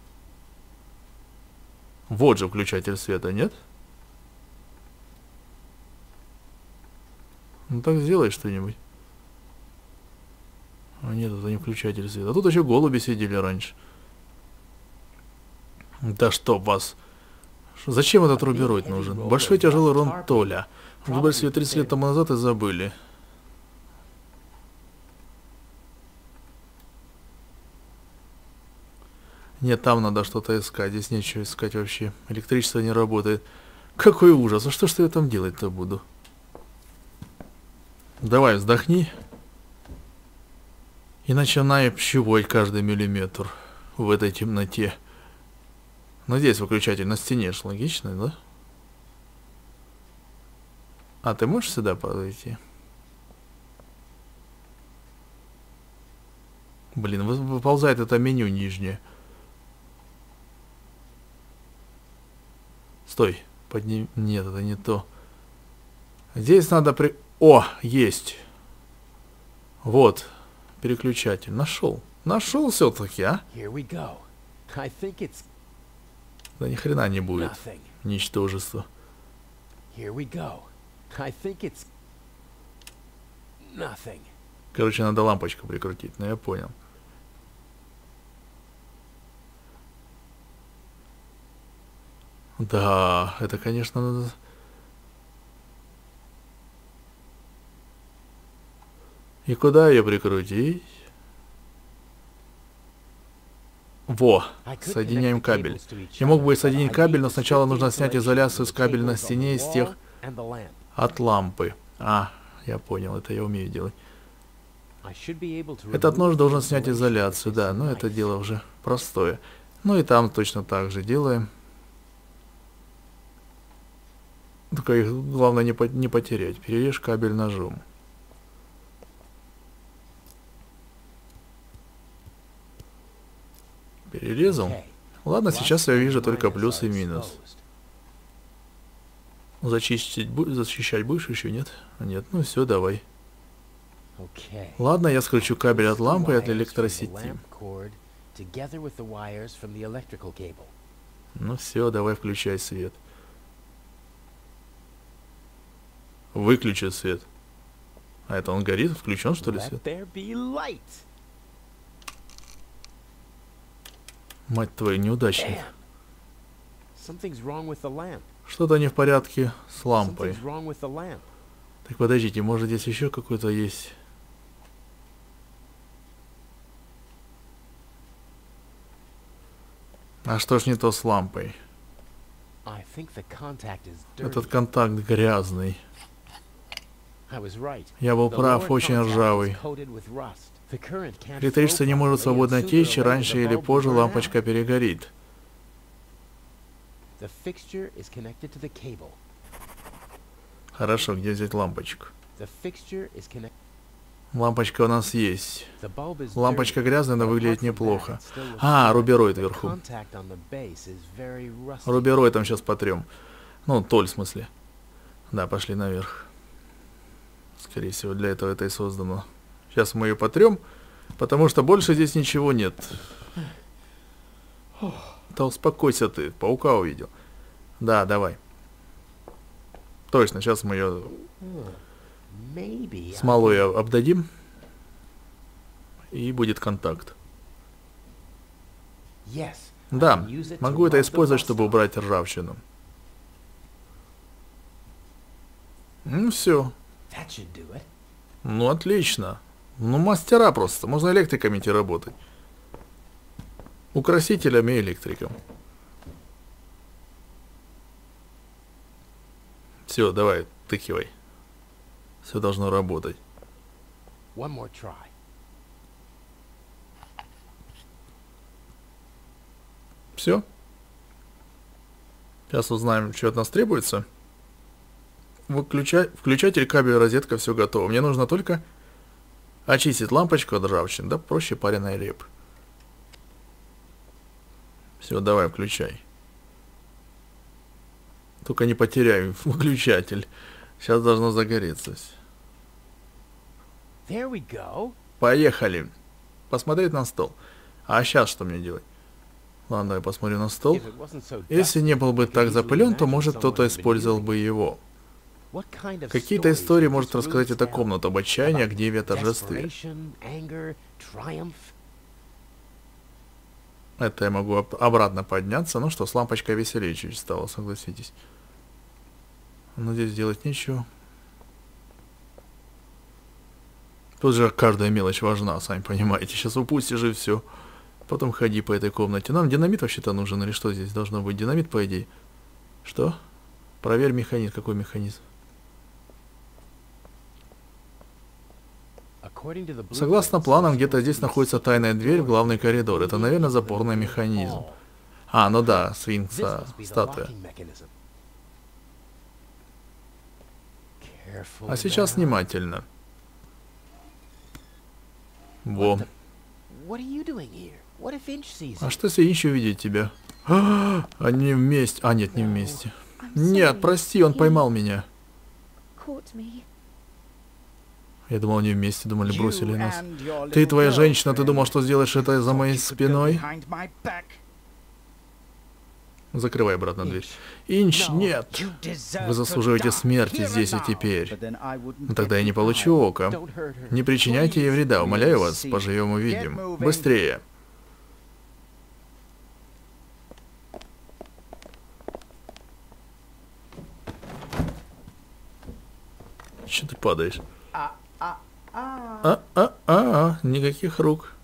Вот же включатель света, нет? Ну так сделай что-нибудь. А нет, это не включатель света. А тут еще голуби сидели раньше. Да чтоб вас. Зачем этот рубероид нужен? Большой тяжелый рон Толя. Выбросили тридцать лет тому назад и забыли. Нет, там надо что-то искать. Здесь нечего искать вообще. Электричество не работает. Какой ужас. А что ж я там делать-то буду? Давай, вздохни. И начинай общупывать каждый миллиметр в этой темноте. Но здесь выключатель на стене ж логично, да? А, ты можешь сюда подойти? Блин, вы- выползает это меню нижнее. Стой. Подним... Нет, это не то. Здесь надо при... О, есть. Вот. Переключатель. Нашел. Нашел все-таки, а? Here we go. I think it's Да ни хрена не будет. nothing. Ничтожество. Here we go. I think it's nothing. Короче, надо лампочку прикрутить, но я понял. Да, это, конечно, надо... И куда ее прикрутить? Во, соединяем кабель. Я мог бы и соединить кабель, но сначала нужно снять изоляцию с кабеля на стене из тех от лампы. А, я понял, это я умею делать. Этот нож должен снять изоляцию, да, но это дело уже простое. Ну и там точно так же делаем. Только их главное не, по не потерять. Перережь кабель ножом. Перерезал? Ладно, сейчас я вижу только плюс и минус. Зачистить, защищать будешь еще, нет? Нет, ну все, давай. Ладно, я скручу кабель от лампы и от электросети. Ну все, давай включай свет. Выключи свет. А это он горит? Включен, что ли, свет? Мать твою, неудачник. Что-то не в порядке с лампой. Так подождите, может здесь еще какой-то есть... А что ж не то с лампой? Этот контакт грязный. Я был прав, очень ржавый. Электричество не может свободно течь, раньше или позже лампочка перегорит. Хорошо, где взять лампочку? Лампочка у нас есть. Лампочка грязная, но выглядит неплохо. А, рубероид вверху. Рубероид там сейчас потрем. Ну, толь в смысле. Да, пошли наверх. Скорее всего, для этого это и создано. Сейчас мы ее потрем, потому что больше здесь ничего нет. Да успокойся ты, паука увидел. Да, давай. Точно, сейчас мы ее смолой обдадим. И будет контакт. Да, могу это использовать, чтобы убрать ржавчину. Ну все. Ну отлично. Ну мастера просто. Можно электриками идти работать. Украсителями и электриком. Все, давай, тыкивай. Все должно работать. Все. Сейчас узнаем, что от нас требуется. Выключай, включатель, кабель, розетка, все готово. Мне нужно только очистить лампочку от ржавчины. Да проще пареной репы. Все, давай, включай. Только не потеряй выключатель. Сейчас должно загореться. Поехали. Посмотреть на стол. А сейчас что мне делать? Ладно, я посмотрю на стол. Если не был бы так запылен, то, может, кто-то использовал бы его. Какие-то истории может рассказать эта комната об отчаянии, гневе, торжестве. Это я могу об обратно подняться. Ну что, с лампочкой веселее чуть стало, согласитесь. Но здесь делать нечего. Тут же каждая мелочь важна, сами понимаете. Сейчас упустишь и все. Потом ходи по этой комнате. Нам динамит вообще-то нужен, или что здесь должно быть? Динамит, по идее. Что? Проверь механизм. Какой механизм? Согласно планам, где-то здесь находится тайная дверь в главный коридор. Это, наверное, запорный механизм. А, ну да, сфинкса, статуя. А сейчас внимательно. Во. А что если Инч увидит тебя? А, они вместе. А, нет, не вместе. Нет, прости, он поймал меня. Я думал, они вместе, думали, бросили нас. Ты, твоя женщина, ты думал, что сделаешь это за моей спиной? Закрывай обратно дверь. Инч, нет. Вы заслуживаете смерти здесь и теперь. Но тогда я не получу око. Не причиняйте ей вреда, умоляю вас, поживем увидим. Быстрее. Че ты падаешь? А-а-а, никаких рук.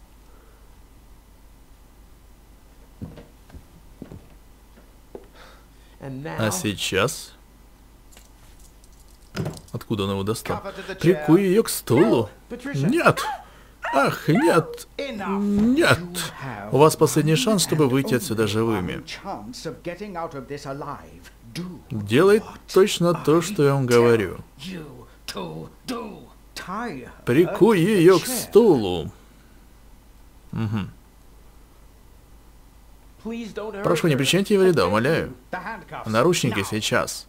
А сейчас? Откуда он его достал? Прикуй ее к стулу. Нет! Ах, нет! Нет! У вас последний шанс, чтобы выйти отсюда живыми. Делай точно то, что я вам говорю. Прикуй ее к стулу. Угу. Прошу, не причиняйте ей вреда, умоляю. Наручники сейчас.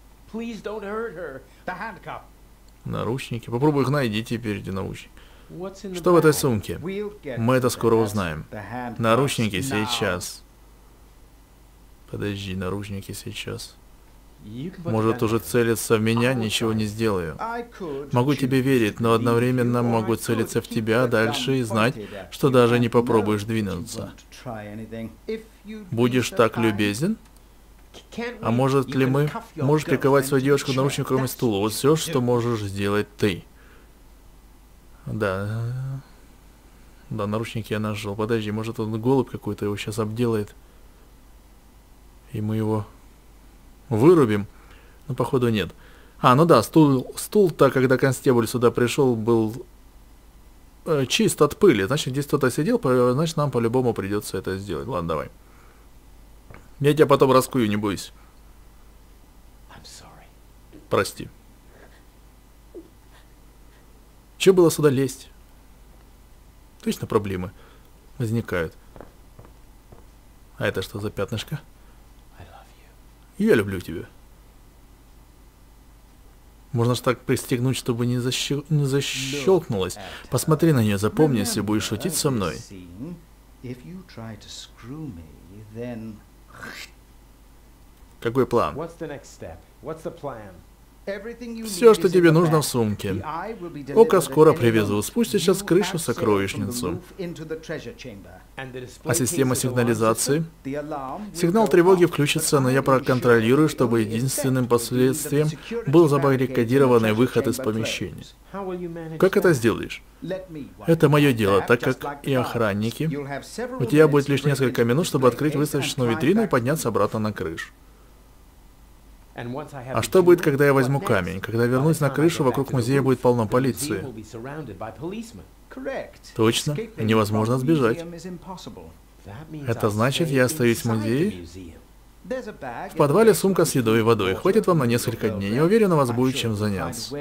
Наручники. Попробуй их найди теперь, где наручники. Что в этой сумке? Мы это скоро узнаем. Наручники сейчас. Подожди, наручники сейчас. Может, уже целиться в меня, ничего не сделаю. Могу тебе верить, но одновременно могу целиться в тебя дальше и знать, что даже не попробуешь двинуться. Будешь так любезен? А может ли мы... Можешь ли ковать свою девушку наручниками стула? Вот все, что можешь сделать ты. Да. Да, наручники я нажал. Подожди, может он голубь какой-то его сейчас обделает. И мы его... вырубим? Ну, походу, нет. А, ну да, стул, стул-то, когда констебль сюда пришел, был э, чист от пыли. Значит, здесь кто-то сидел, значит, нам по-любому придется это сделать. Ладно, давай. Я тебя потом раскую, не бойся. Прости. Че было сюда лезть? Точно проблемы возникают. А это что за пятнышко? Я люблю тебя. Можно же так пристегнуть, чтобы не, защел... не защелкнулось. Посмотри на нее, запомни, если будешь шутить со мной. Какой план? Все, что тебе нужно в сумке. Око скоро привезу. Спустя сейчас с крыши сокровищницу. А система сигнализации? Сигнал тревоги включится, но я проконтролирую, чтобы единственным последствием был забаррикадированный выход из помещения. Как это сделаешь? Это мое дело, так как и охранники. У тебя будет лишь несколько минут, чтобы открыть выставочную витрину и подняться обратно на крышу. А что будет, когда я возьму камень? Когда вернусь на крышу, вокруг музея будет полно полиции. Точно, невозможно сбежать. Это значит, я остаюсь в музее? В подвале сумка с едой и водой. Хватит вам на несколько дней. Я уверен, у вас будет чем заняться.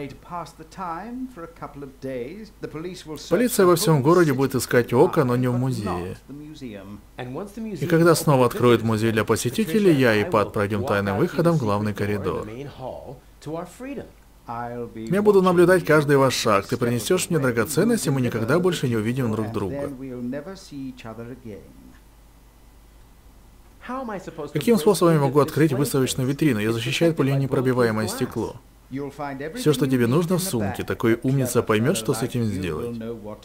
Полиция во всем городе будет искать око, но не в музее. И когда снова откроют музей для посетителей, я и Пат пройдем тайным выходом в главный коридор. Я буду наблюдать каждый ваш шаг. Ты принесешь мне драгоценности, мы никогда больше не увидим друг друга. Каким способом я могу открыть выставочную витрину? Ее защищает пуленепробиваемое стекло. Все, что тебе нужно, в сумке. Такой умница поймет, что с этим сделать.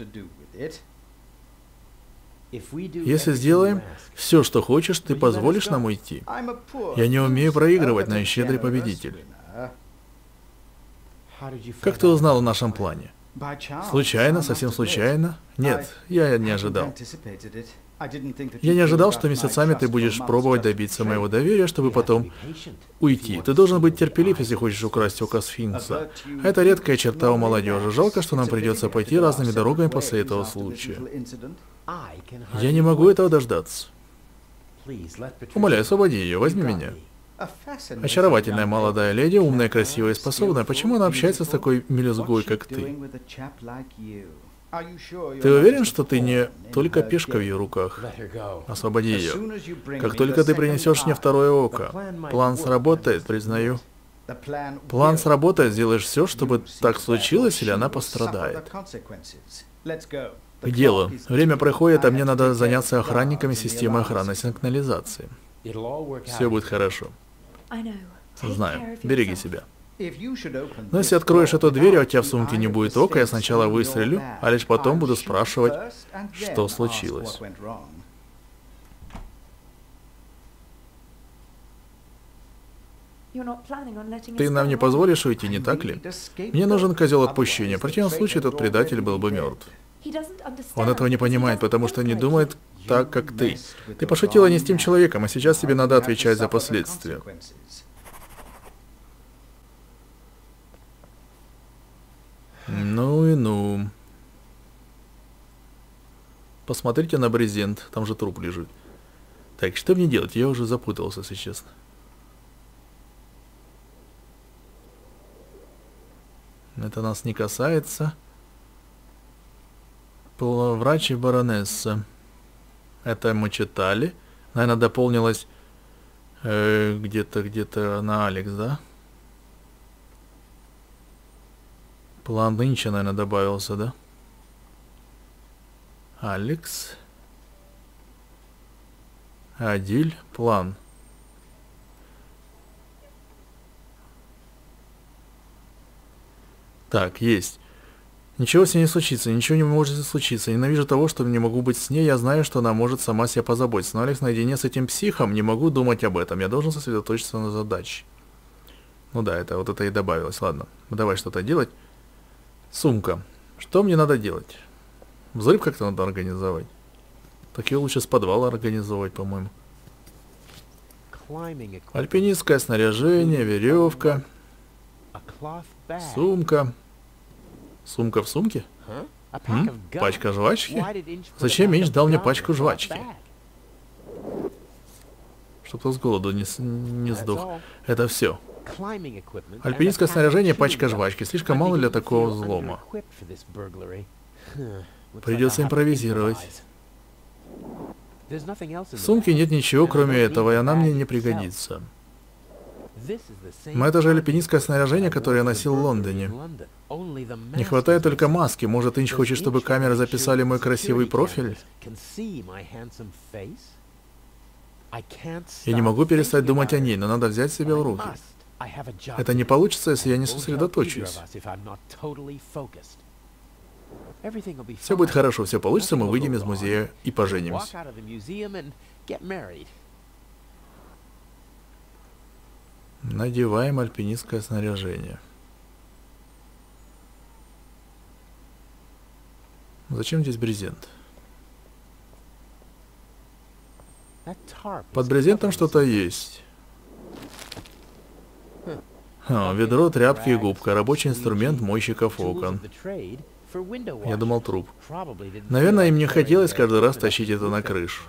Если сделаем все, что хочешь, ты позволишь нам уйти. Я не умею проигрывать, но я щедрый победитель. Как ты узнал о нашем плане? Случайно? Совсем случайно? Нет, я не ожидал. Я не ожидал, что месяцами ты будешь пробовать добиться моего доверия, чтобы потом уйти. Ты должен быть терпелив, если хочешь украсть око сфинкса. А это редкая черта у молодежи. Жалко, что нам придется пойти разными дорогами после этого случая. Я не могу этого дождаться. Умоляю, освободи ее, возьми меня. Очаровательная молодая леди, умная, красивая и способная. Почему она общается с такой мелюзгой, как ты? Ты уверен, что ты не только пешка в ее руках? Освободи ее. Как только ты принесешь мне второе око, план сработает, признаю. План сработает, сделаешь все, чтобы так случилось, или она пострадает. К делу. Время проходит, а мне надо заняться охранниками системы охраны сигнализации. Все будет хорошо. Знаю. Береги себя. Но если откроешь эту дверь, а у тебя в сумке не будет ока, я сначала выстрелю, а лишь потом буду спрашивать, что случилось. Ты нам не позволишь уйти, не так ли? Мне нужен козел отпущения. В противном случае этот предатель был бы мертв. Он этого не понимает, потому что не думает так, как ты. Ты пошутила не с тем человеком, а сейчас тебе надо отвечать за последствия. Ну и ну. Посмотрите на брезент, там же труп лежит. Так, что мне делать? Я уже запутался, если честно. Это нас не касается. Врач и баронесса. Это мы читали. Наверное, дополнилось э, где-то, где-то на Алекс, да? План нынче, наверное, добавился, да? Алекс. Адиль. План. Так, есть. Ничего с ней не случится, ничего не может случиться. Ненавижу того, что не могу быть с ней. Я знаю, что она может сама себя позаботиться. Но Алекс наедине с этим психом, не могу думать об этом. Я должен сосредоточиться на задаче. Ну да, это вот это и добавилось. Ладно, давай что-то делать. Сумка. Что мне надо делать? Взрыв как-то надо организовать. Так ее лучше с подвала организовать, по-моему. Альпинистское снаряжение, веревка. Сумка. Сумка в сумке? М? Пачка жвачки? Зачем Инч дал мне пачку жвачки? Чтоб кто с голоду не, не сдох. Это все. Альпинистское снаряжение, пачка жвачки. Слишком мало для такого взлома. Придется импровизировать. В сумке нет ничего, кроме этого, и она мне не пригодится. Но это же альпинистское снаряжение, которое я носил в Лондоне. Не хватает только маски. Может, Инч хочет, чтобы камеры записали мой красивый профиль? Я не могу перестать думать о ней, но надо взять себя в руки. Это не получится, если я не сосредоточусь. Все будет хорошо, все получится, мы выйдем из музея и поженимся. Надеваем альпинистское снаряжение. Зачем здесь брезент? Под брезентом что-то есть. А, ведро, тряпки и губка. Рабочий инструмент мойщиков окон. Я думал, труп. Наверное, им не хотелось каждый раз тащить это на крышу.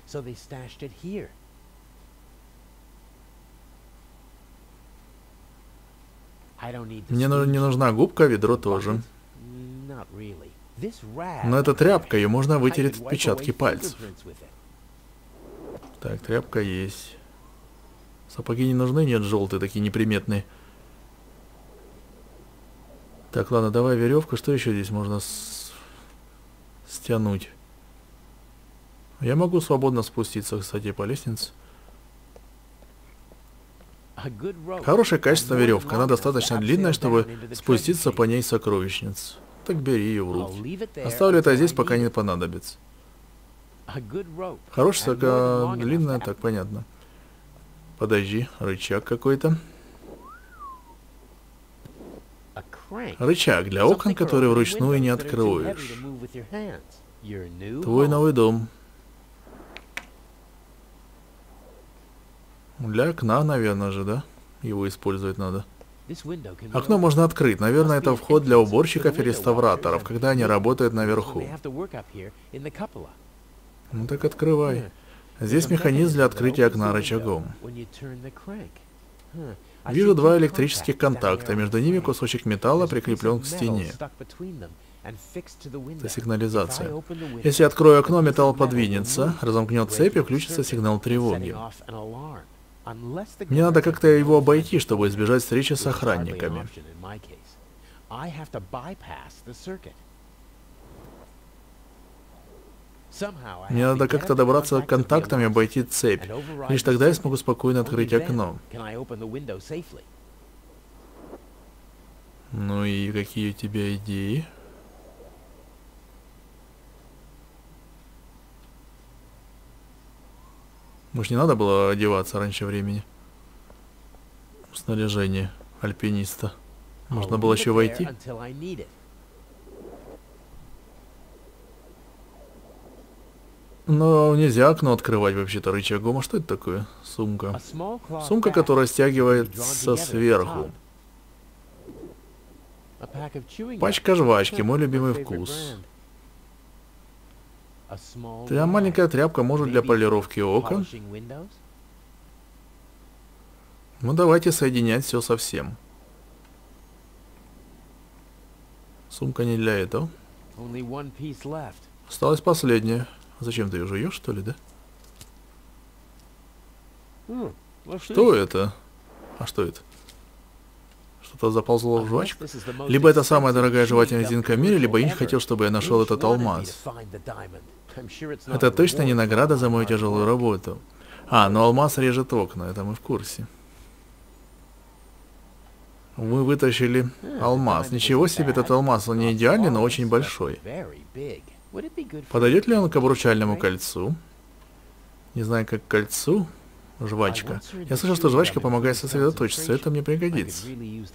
Мне не нужна губка, ведро тоже. Но это тряпка, ее можно вытереть отпечатки пальцев. Так, тряпка есть. Сапоги не нужны? Нет, желтые, такие неприметные. Так, ладно, давай веревку. Что еще здесь можно с... стянуть? Я могу свободно спуститься, кстати, по лестнице. Хорошая качественная веревка. Она достаточно длинная, чтобы спуститься по ней в сокровищницу. Так бери ее в руки. Оставлю это здесь, пока не понадобится. Хорошая, такая длинная, так понятно. Подожди, рычаг какой-то. Рычаг для окон, который вручную не откроешь. Твой новый дом. Для окна, наверное же, да? Его использовать надо. Окно можно открыть. Наверное, это вход для уборщиков и реставраторов, когда они работают наверху. Ну так открывай. Здесь механизм для открытия окна рычагом. Вижу два электрических контакта, между ними кусочек металла прикреплен к стене. Это сигнализация. Если открою окно, металл подвинется, разомкнет цепь и включится сигнал тревоги. Мне надо как-то его обойти, чтобы избежать встречи с охранниками. Мне надо как-то добраться к контактам и обойти цепь. Лишь тогда я смогу спокойно открыть окно. Ну и какие у тебя идеи? Может, не надо было одеваться раньше времени? Снаряжение альпиниста. Можно было еще войти? Но нельзя окно открывать вообще-то рычагом. А что это такое? Сумка. Сумка, которая стягивается сверху. Пачка жвачки, мой любимый вкус. Твоя маленькая тряпка, может, для полировки окон? Ну давайте соединять все совсем. Сумка не для этого. Осталось последнее. Зачем ты ее жуешь, что ли, да? Что это? А что это? Что-то заползло в жвачку? Либо это самая дорогая жевательная резинка в мире, либо Инч хотел, чтобы я нашел этот алмаз. Это точно не награда за мою тяжелую работу. А, но алмаз режет окна, это мы в курсе. Мы вытащили алмаз. Ничего себе, этот алмаз, он не идеальный, но очень большой. Подойдет ли он к обручальному кольцу? Не знаю, как к кольцу. Жвачка. Я слышал, что жвачка помогает сосредоточиться. Это мне пригодится.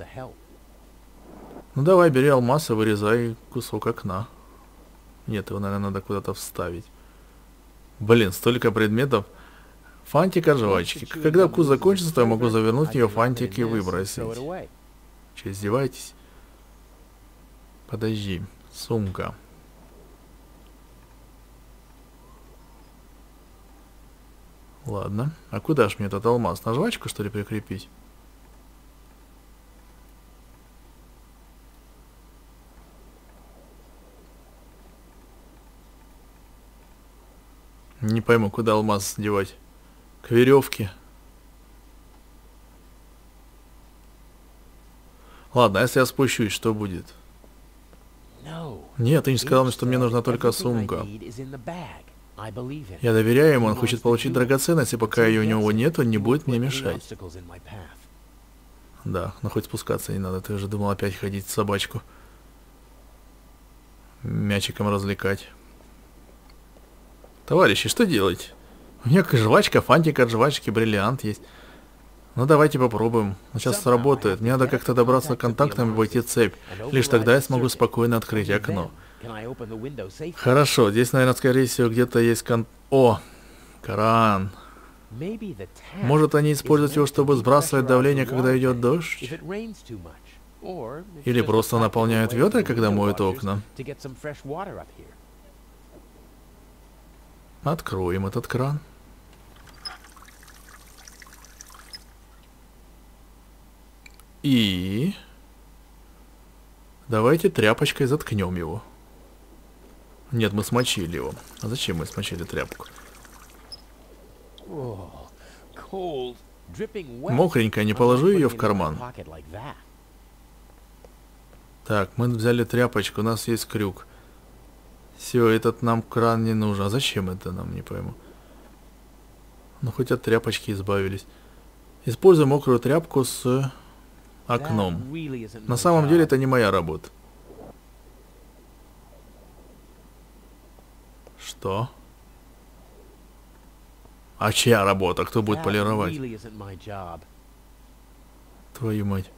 Ну давай, бери алмаз и вырезай кусок окна. Нет, его, наверное, надо куда-то вставить. Блин, столько предметов. Фантик от жвачки. Когда вкус закончится, то я могу завернуть в нее фантик и выбросить. Че, издеваетесь? Подожди. Сумка. Ладно. А куда ж мне этот алмаз? На жвачку, что ли, прикрепить? Не пойму, куда алмаз девать. К веревке. Ладно, а если я спущусь, что будет? Нет, ты не сказал мне, что мне нужна только сумка. Я доверяю ему, он хочет получить драгоценность, и пока ее у него нет, он не будет мне мешать. Да, но хоть спускаться не надо, ты уже думал опять ходить в собачку. Мячиком развлекать. Товарищи, что делать? У меня жвачка, фантик от жвачки, бриллиант есть. Ну давайте попробуем. Он сейчас сработает. Мне надо как-то добраться к контактам и войти в цепь. Лишь тогда я смогу спокойно открыть окно. Хорошо, здесь, наверное, скорее всего, где-то есть кон... О! Кран. Может, они используют его, чтобы сбрасывать давление, когда идет дождь? Или просто наполняют ведра, когда моют окна? Откроем этот кран. И... давайте тряпочкой заткнем его. Нет, мы смочили его. А зачем мы смочили тряпку? Мокренькая, не положу ее в карман. Так, мы взяли тряпочку, у нас есть крюк. Все, этот нам кран не нужен. А зачем это нам, не пойму. Ну, хоть от тряпочки избавились. Используем мокрую тряпку с окном. На самом деле это не моя работа. Что? А чья работа? Кто будет полировать? Твою мать.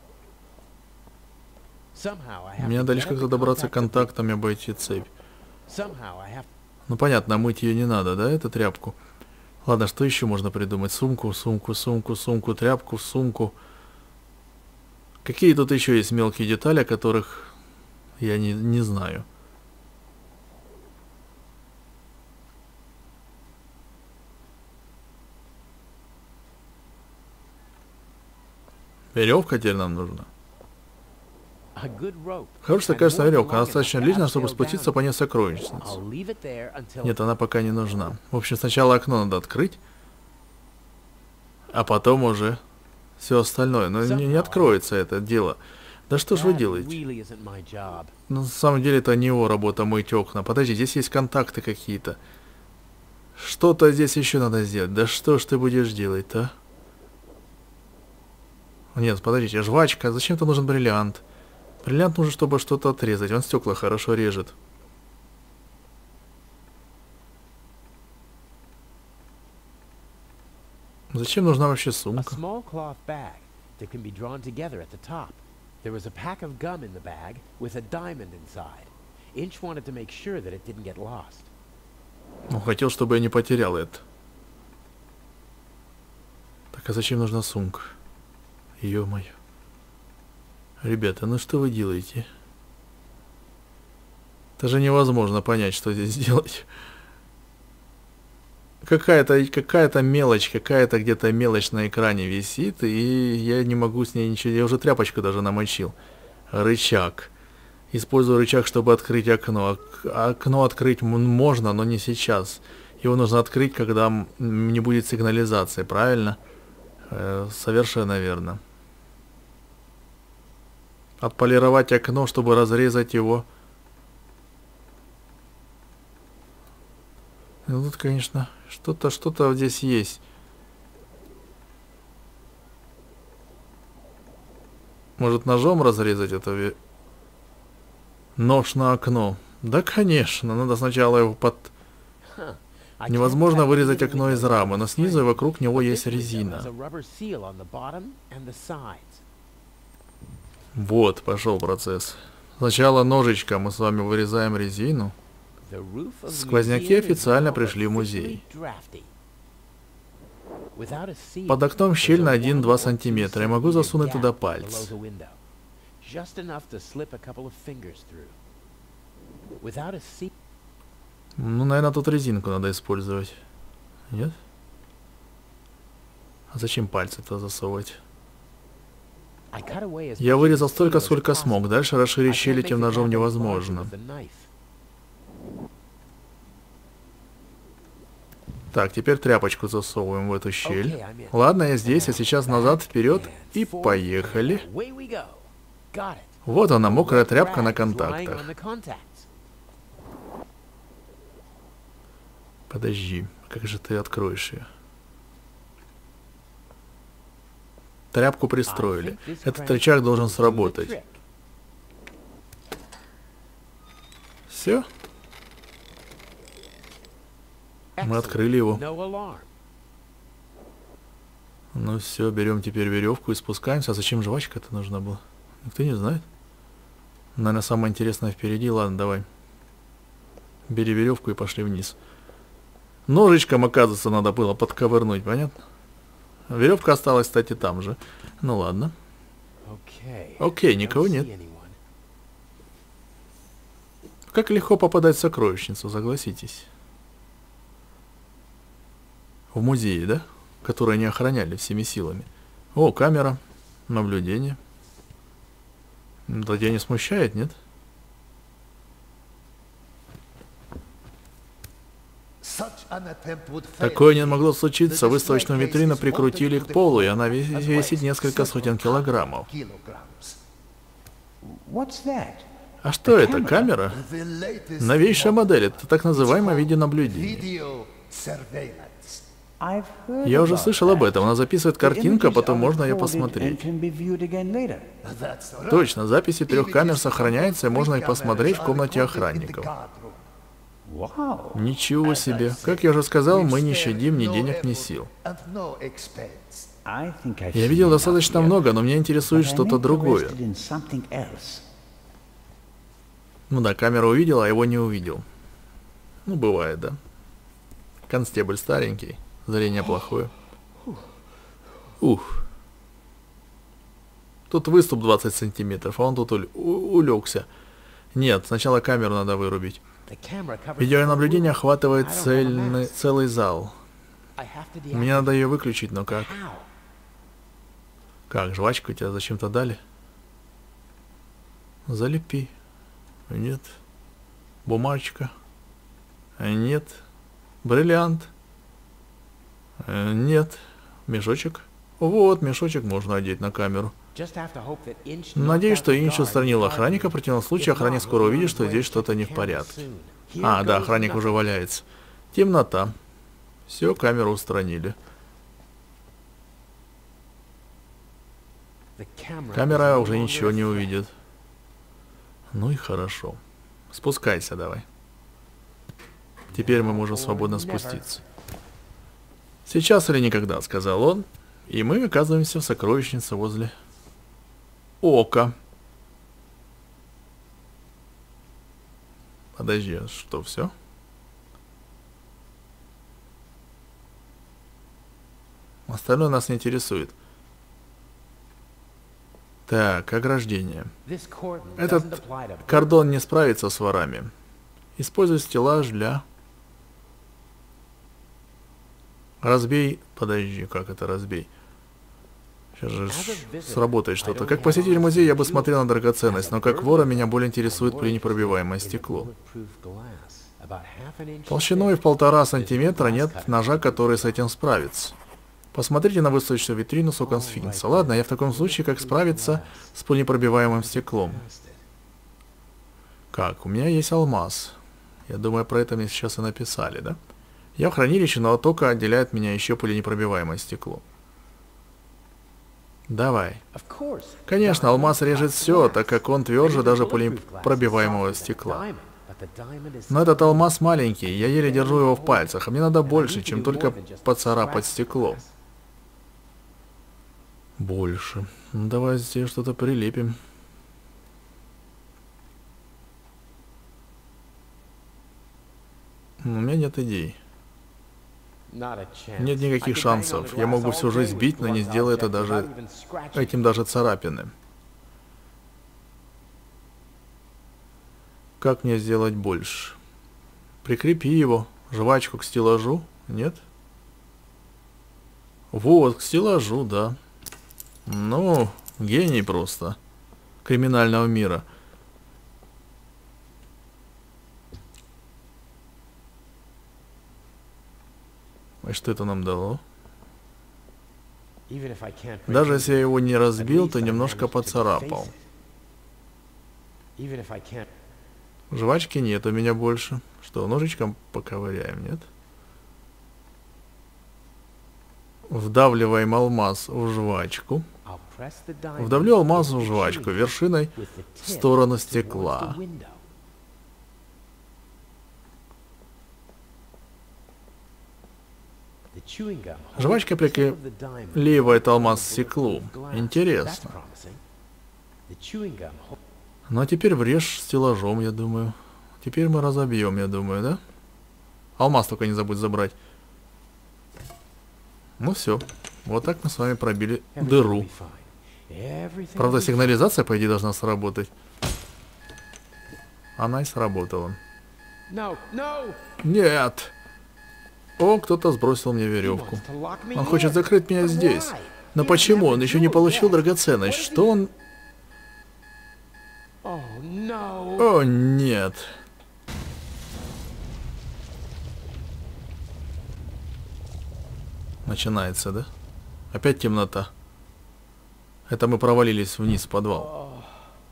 Мне надо лишь как-то добраться к контактам и обойти цепь. Ну понятно, мыть ее не надо, да, эту тряпку? Ладно, что еще можно придумать? Сумку, сумку, сумку, сумку, тряпку, сумку. Какие тут еще есть мелкие детали, о которых я не, не знаю? Веревка теперь нам нужна. Хорошая, конечно, веревка. Она достаточно длинная, чтобы спуститься по ней сокровищницу. Нет, она пока не нужна. В общем, сначала окно надо открыть, а потом уже все остальное. Но не, не откроется это дело. Да что ж вы делаете? Ну, на самом деле это не его работа мыть окна. Подожди, здесь есть контакты какие-то. Что-то здесь еще надо сделать. Да что ж ты будешь делать-то? Нет, подождите, жвачка. Зачем-то нужен бриллиант. Бриллиант нужен, чтобы что-то отрезать. Он стекла хорошо режет. Зачем нужна вообще сумка? There was a pack of gum in the bag with a diamond inside. Inch wanted to make sure that it didn't get lost. Он хотел, чтобы я не потерял это. Так, а зачем нужна сумка? Ё-моё. Ребята, ну что вы делаете? Это же невозможно понять, что здесь делать. Какая-то какая-то мелочь, какая-то где-то мелочь на экране висит, и я не могу с ней ничего... Я уже тряпочку даже намочил. Рычаг. Использую рычаг, чтобы открыть окно. Окно открыть можно, но не сейчас. Его нужно открыть, когда не будет сигнализации, правильно? Э, совершенно верно. Отполировать окно, чтобы разрезать его. Ну, тут, конечно, что-то, что-то здесь есть. Может, ножом разрезать это? Нож на окно. Да, конечно, надо сначала его под... Невозможно вырезать окно из рамы, но снизу и вокруг него есть резина. Вот, пошел процесс. Сначала ножичком мы с вами вырезаем резину. Сквозняки официально пришли в музей. Под окном щель на один-два сантиметра. Я могу засунуть туда пальцы. Ну, наверное, тут резинку надо использовать. Нет? А зачем пальцы-то засовывать? Я вырезал столько, сколько смог. Дальше расширить щель этим ножом невозможно. Так, теперь тряпочку засовываем в эту щель. Ладно, я здесь, а сейчас назад, вперед и поехали. Вот она, мокрая тряпка на контактах. Подожди, как же ты откроешь ее? Тряпку пристроили. Этот рычаг должен сработать. Все? Мы открыли его. Ну все, берем теперь веревку и спускаемся. А зачем жвачка-то нужна была? Никто не знает. Наверное, самое интересное впереди. Ладно, давай. Бери веревку и пошли вниз. Ножичком, оказывается, надо было подковырнуть, понятно? Веревка осталась, кстати, там же. Ну ладно. Окей, никого нет. Как легко попадать в сокровищницу, согласитесь. В музее, да? Которые не охраняли всеми силами. О, камера. Наблюдение. Да тебя не смущает, нет? Такое не могло случиться. Выставочную витрину прикрутили к полу, и она весит несколько сотен килограммов. А что это? Камера? Новейшая модель. Это так называемое видеонаблюдение. Я уже слышал об этом. Она записывает картинку, а потом можно ее посмотреть. Точно, записи трех камер сохраняются, и можно их посмотреть в комнате охранников. Ничего себе. Как я уже сказал, мы не щадим ни денег, ни сил. Я видел достаточно много, но меня интересует что-то другое. Ну да, камера увидела, а его не увидел. Ну, бывает, да. Констебль старенький, зрение плохое. Ух. Тут выступ двадцать сантиметров, а он тут улегся. Нет, сначала камеру надо вырубить. Видеонаблюдение охватывает цельный, целый зал. Мне надо ее выключить, но как? Как, жвачку тебя зачем-то дали? Залепи. Нет. Бумажечка. Нет. Бриллиант. Нет. Мешочек. Вот, мешочек можно одеть на камеру. Надеюсь, что Инч устранил охранника. В противном случае охранник скоро увидит, что здесь что-то не в порядке. А, да, охранник уже валяется. Темнота. Все, камеру устранили. Камера уже ничего не увидит. Ну и хорошо. Спускайся давай. Теперь мы можем свободно спуститься. Сейчас или никогда, сказал он. И мы оказываемся в сокровищнице возле ока. Подожди, а что, все? Остальное нас не интересует. Так, ограждение. Этот кордон не справится с ворами. Используй стеллаж для... Разбей... Подожди, как это разбей? Сейчас же сработает что-то. Как посетитель музея я бы смотрел на драгоценность, но как вора меня более интересует пуленепробиваемое стекло. Толщиной в полтора сантиметра нет ножа, который с этим справится. Посмотрите на выставочную витрину с окон сфинкса. Ладно, я в таком случае как справиться с пуленепробиваемым стеклом? Как? У меня есть алмаз. Я думаю, про это мне сейчас и написали, да? Я в хранилище, но от ока отделяет меня еще пуленепробиваемое стекло. Давай. Конечно, алмаз режет все, так как он тверже даже пуленепробиваемого стекла. Но этот алмаз маленький, я еле держу его в пальцах, а мне надо больше, чем только поцарапать стекло. Больше. Ну, давай здесь что-то прилепим. У меня нет идей. Нет никаких шансов. Я мог бы всю жизнь бить, но не сделаю это даже этим даже царапины. Как мне сделать больше? Прикрепи его. Жвачку к стеллажу. Нет? Вот, к стеллажу, да. Ну, гений просто. Криминального мира. И что это нам дало? Даже если я его не разбил, то немножко поцарапал. Жвачки нет у меня больше. Что, ножичком поковыряем, нет? Вдавливаем алмаз в жвачку. Вдавлю алмаз в жвачку вершиной в сторону стекла. Жвачка приклеивает алмаз к стеклу. Интересно. Ну а теперь врежь стеллажом, я думаю. Теперь мы разобьем, я думаю, да? Алмаз только не забудь забрать. Ну все. Вот так мы с вами пробили дыру. Правда, сигнализация, по идее, должна сработать. Она и сработала. Нет! О, кто-то сбросил мне веревку. Он хочет закрыть меня здесь. Но почему? Он еще не получил драгоценность. Что он... О, нет. Начинается, да? Опять темнота. Это мы провалились вниз в подвал.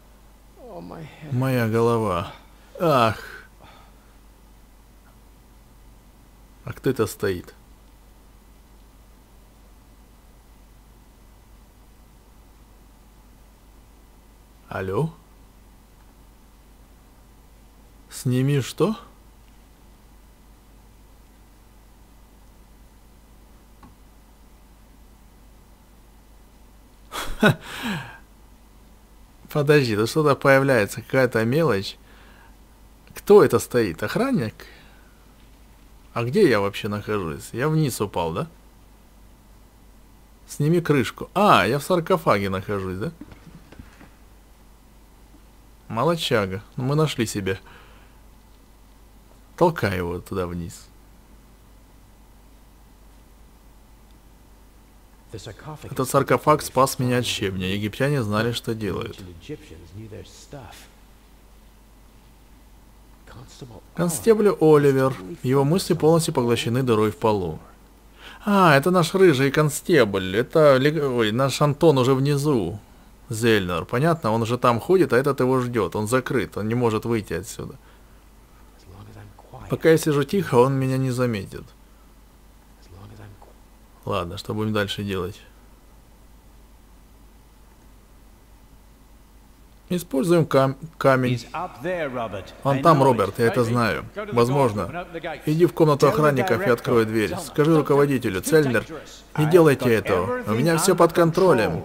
Моя голова. Ах. А кто это стоит? Алло? Сними что? Подожди, тут что-то появляется, какая-то мелочь. Кто это стоит? Охранник? А где я вообще нахожусь? Я вниз упал, да? Сними крышку. А, я в саркофаге нахожусь, да? Молодчага. Ну, мы нашли себя. Толкай его туда вниз. Этот саркофаг спас меня от щебня. Египтяне знали, что делают. Констебль Оливер. Его мысли полностью поглощены дырой в полу. А, это наш рыжий констебль. Это ой, наш Антон уже внизу. Зельнер. Понятно, он уже там ходит, а этот его ждет. Он закрыт, он не может выйти отсюда. Пока я сижу тихо, он меня не заметит. Ладно, что будем дальше делать? Используем кам камень. Он там, Роберт, я это знаю. Возможно. Иди в комнату охранников и открой дверь. Скажи руководителю, Цельнер, не делайте этого. У меня все под контролем.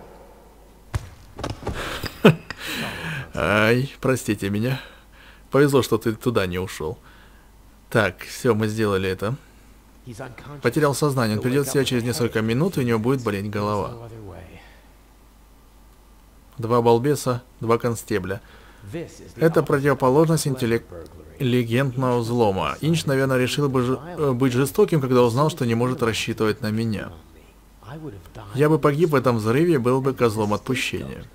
Ай, простите меня. Повезло, что ты туда не ушел. Так, все, мы сделали это. Потерял сознание. Он придет в себя через несколько минут, и у него будет болеть голова. Два балбеса, два констебля. Это противоположность интеллигентного взлома. Инч, наверное, решил бы ж... быть жестоким, когда узнал, что не может рассчитывать на меня. Я бы погиб в этом взрыве и был бы козлом отпущения.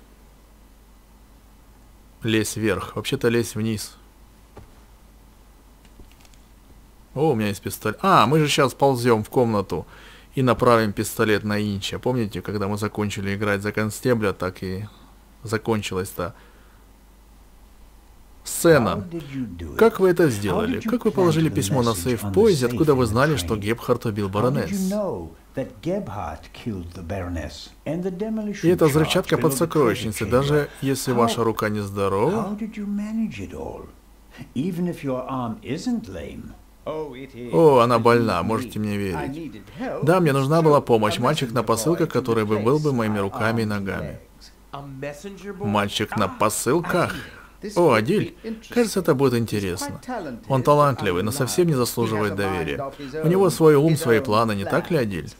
Лезь вверх. Вообще-то лезь вниз. О, у меня есть пистолет. А, мы же сейчас ползем в комнату и направим пистолет на Инча. Помните, когда мы закончили играть за констебля, так и закончилась-то сцена. Как вы это сделали? Как вы положили письмо на сейф в поезде, откуда вы знали, что Гебхард убил баронесс? И это взрывчатка под сокровищницей, даже если ваша рука не здорова? О, она больна, можете мне верить. Да, мне нужна была помощь. Мальчик на посылках, который бы был бы моими руками и ногами. Мальчик на посылках? О, Адиль. Кажется, это будет интересно. Он талантливый, но совсем не заслуживает доверия. У него свой ум, свои планы, не так ли, Адиль?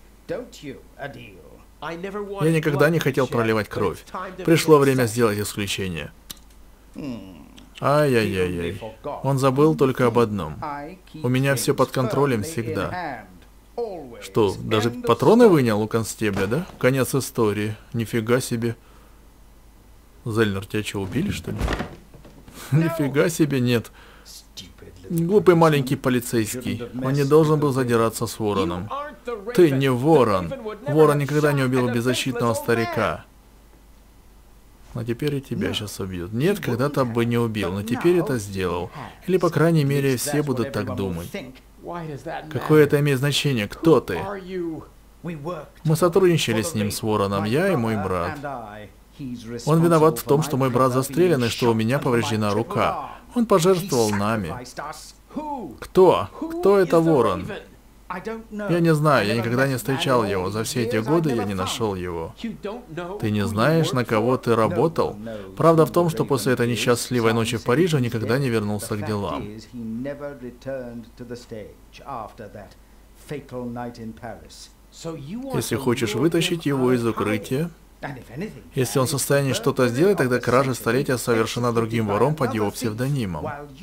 Я никогда не хотел проливать кровь. Пришло время сделать исключение. Ай-яй-яй-яй. Он забыл только об одном. У меня все под контролем всегда. Что, даже патроны вынял у констебля, да? Конец истории. Нифига себе. Зельнер, тебя что, убили, что ли? Нифига себе, нет. Глупый маленький полицейский. Он не должен был задираться с вороном. Ты не ворон. Ворон никогда не убил беззащитного старика. А теперь и тебя сейчас убьют. Нет, когда-то бы не убил, но теперь это сделал. Или, по крайней мере, все будут так думать. Какое это имеет значение? Кто ты? Мы сотрудничали с ним, с Вороном, я и мой брат. Он виноват в том, что мой брат застрелен и что у меня повреждена рука. Он пожертвовал нами. Кто? Кто это Ворон? Я не знаю, я никогда не встречал его. За все эти годы я не нашел его. Ты не знаешь, на кого ты работал? Правда в том, что после этой несчастливой ночи в Париже он никогда не вернулся к делам. Если хочешь вытащить его из укрытия, если он в состоянии что-то сделать, тогда кража столетия совершена другим вором под его псевдонимом.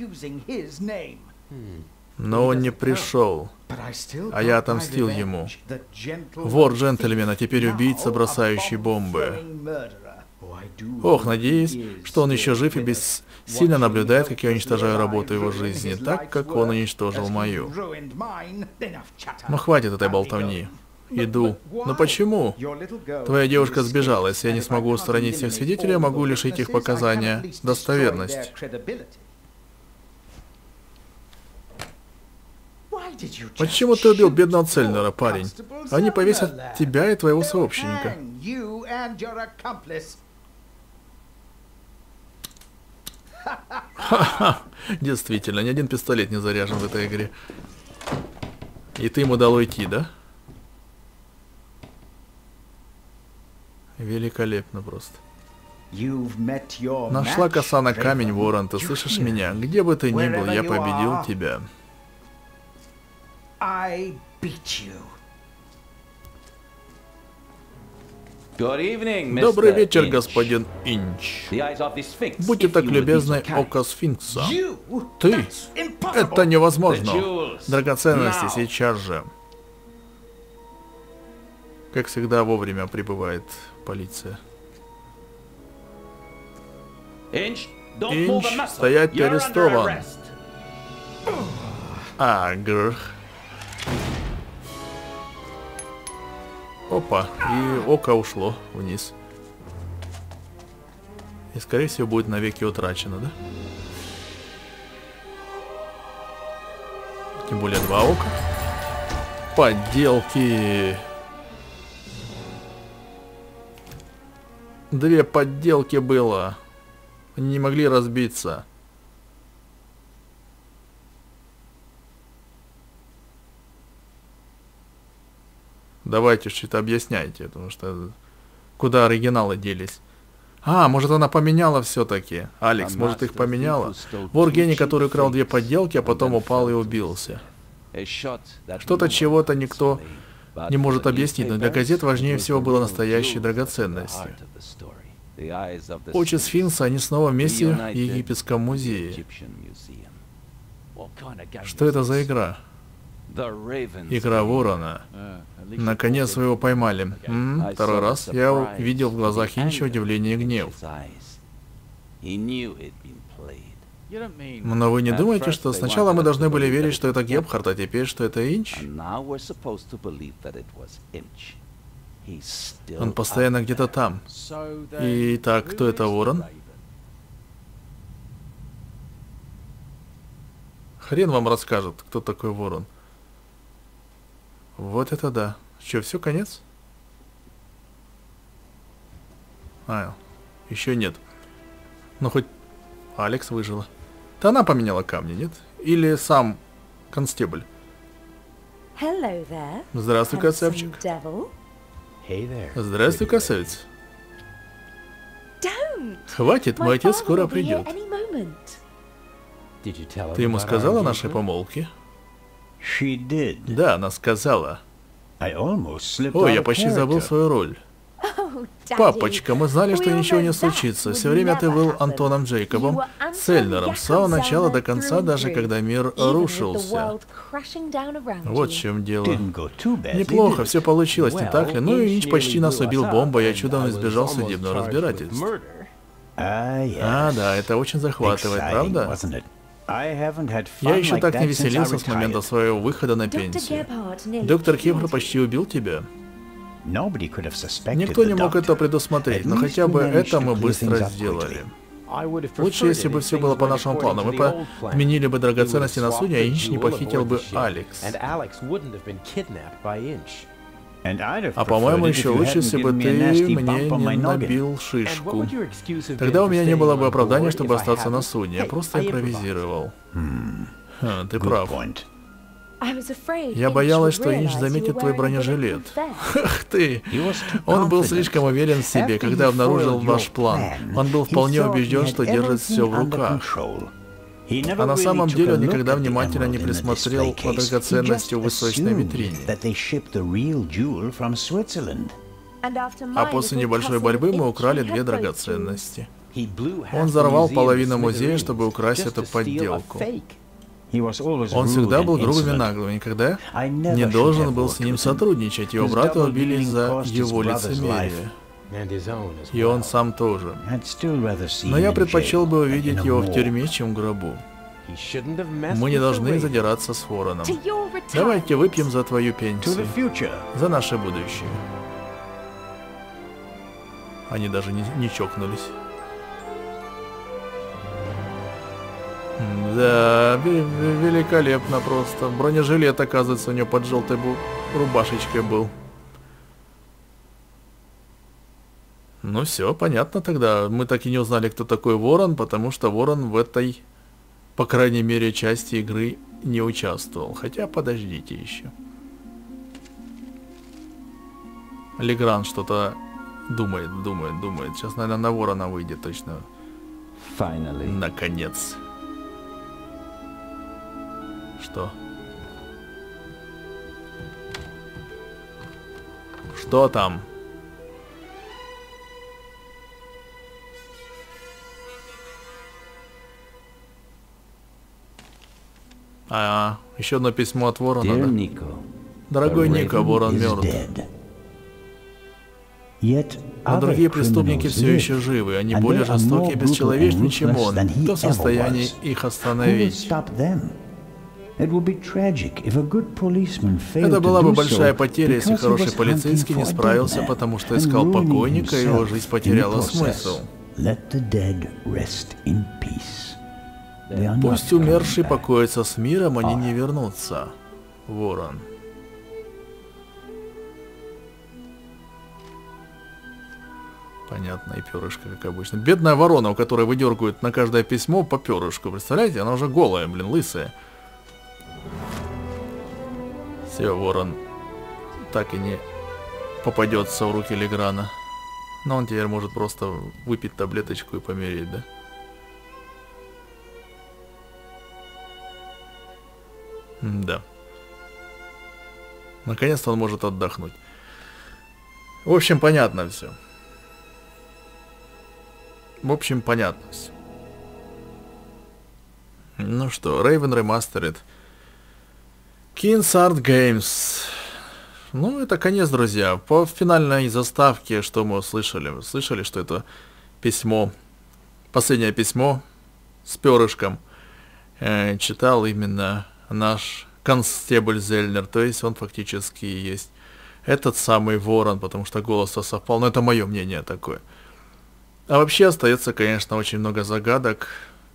Но он не пришел, а я отомстил ему. Вор-джентльмен, а теперь убийца, бросающий бомбы. Ох, надеюсь, что он еще жив и бессильно наблюдает, как я уничтожаю работу его жизни, так, как он уничтожил мою. Но хватит этой болтовни. Иду. Но почему? Твоя девушка сбежала. Если я не смогу устранить всех свидетелей, я могу лишить их показания достоверности. Почему ты убил бедного Цельнера, парень? Они повесят тебя и твоего сообщника. Ха-ха. Действительно, ни один пистолет не заряжен в этой игре. И ты ему дал уйти, да? Великолепно просто. Нашла коса на камень, Ворон, ты слышишь меня? Где бы ты ни был, я победил тебя. Добрый вечер, господин Инч. Будьте так любезны, око сфинкса. Ты? Это невозможно. Драгоценности сейчас же. Как всегда, вовремя прибывает полиция. Инч, Инч, стоять, ты арестован. А, гр. Опа, и око ушло вниз. И, скорее всего, будет навеки утрачено, да? Тем более два ока. Подделки. Две подделки было. Они не могли разбиться. Давайте что-то объясняйте, потому что куда оригиналы делись? А, может она поменяла все-таки. Алекс, может их поменяла? Вор гений, который украл две подделки, а потом упал и убился. Что-то чего-то никто не может объяснить, но для газет важнее всего было настоящей драгоценности. Очи сфинкса, они снова вместе в Египетском музее. Что это за игра? Игра ворона. Наконец вы его поймали. М-м, второй раз я увидел в глазах Инча удивление и гнев. Но вы не думаете, что сначала мы должны были верить, что это Гепхард, а теперь, что это Инч? Он постоянно где-то там. И так, кто это ворон? Хрен вам расскажет, кто такой ворон. Вот это да. Что, все, конец? А, еще нет. Ну, хоть Алекс выжила. Да она поменяла камни, нет? Или сам констебль? Здравствуй, красавчик. Здравствуй, красавец. Хватит, мой отец скоро придет. Ты ему сказала о нашей помолвке? Да, она сказала. Ой, я почти забыл свою роль. Папочка, мы знали, что ничего не случится. Все время ты был Антоном Джейкобом, Цельнером, с самого начала до конца, даже когда мир рушился. Вот в чем дело. Неплохо, все получилось, не так ли? Ну и Инч почти нас убил бомбой, я чудом избежал судебного разбирательства. А, да, это очень захватывает, правда? Я еще так не веселился с момента своего выхода на пенсию. Доктор Гепхард почти убил тебя. Никто не мог это предусмотреть, но хотя бы это мы быстро сделали. Лучше, если бы все было по нашему плану. Мы подменили бы драгоценности на суде, а Инч не похитил бы Алекс. А по-моему, еще лучше, если бы ты мне не набил шишку. Тогда у меня не было бы оправдания, чтобы остаться на суде. Я просто импровизировал. Ха, ты прав. Я боялась, что Инч заметит твой бронежилет. Ах ты! Он был слишком уверен в себе, когда обнаружил ваш план. Он был вполне убежден, что держит все в руках. А на самом деле он никогда внимательно не присмотрел на драгоценности в восточной витрине. А после небольшой борьбы мы украли две драгоценности. Он взорвал половину музея, чтобы украсть эту подделку. Он всегда был грубым и наглым, никогда не должен был с ним сотрудничать. Его брата убили из-за его лицемерия. И он сам тоже. Но я предпочел бы увидеть его в тюрьме, чем в гробу. Мы не должны задираться с вороном. Давайте выпьем за твою пенсию. За наше будущее. Они даже не, не чокнулись. Да, великолепно просто. Бронежилет, оказывается, у него под желтой рубашечкой был. Ну все, понятно тогда. Мы так и не узнали, кто такой Ворон, потому что Ворон в этой, по крайней мере, части игры не участвовал. Хотя, подождите еще. Легран что-то думает, думает, думает. Сейчас, наверное, на Ворона выйдет точно. Finally. Наконец. Что? Что там? А, еще одно письмо от Ворона, да? Дорогой Нико, Ворон мертв. Но другие преступники все еще живы, они более жестоки и бесчеловечны, чем он. Кто в состоянии их остановить? Это была бы большая потеря, если хороший полицейский не справился, потому что искал покойника, и его жизнь потеряла смысл. Пусть умершие покоятся с миром, они не вернутся. Ворон. Понятно, и перышко, как обычно. Бедная ворона, у которой выдергивают на каждое письмо по перышку. Представляете, она уже голая, блин, лысая. Все, ворон так и не попадется в руки Леграна. Но он теперь может просто выпить таблеточку и помереть, да? Да. Наконец-то он может отдохнуть. В общем, понятно все. В общем, понятно все. Ну что, Raven Remastered. Kings Art Games. Ну, это конец, друзья. По финальной заставке, что мы услышали? Вы слышали, что это письмо, последнее письмо с перышком э, читал именно наш констебль Зельнер. То есть он фактически есть этот самый ворон, потому что голос совпал. Но это мое мнение такое. А вообще остается, конечно, очень много загадок.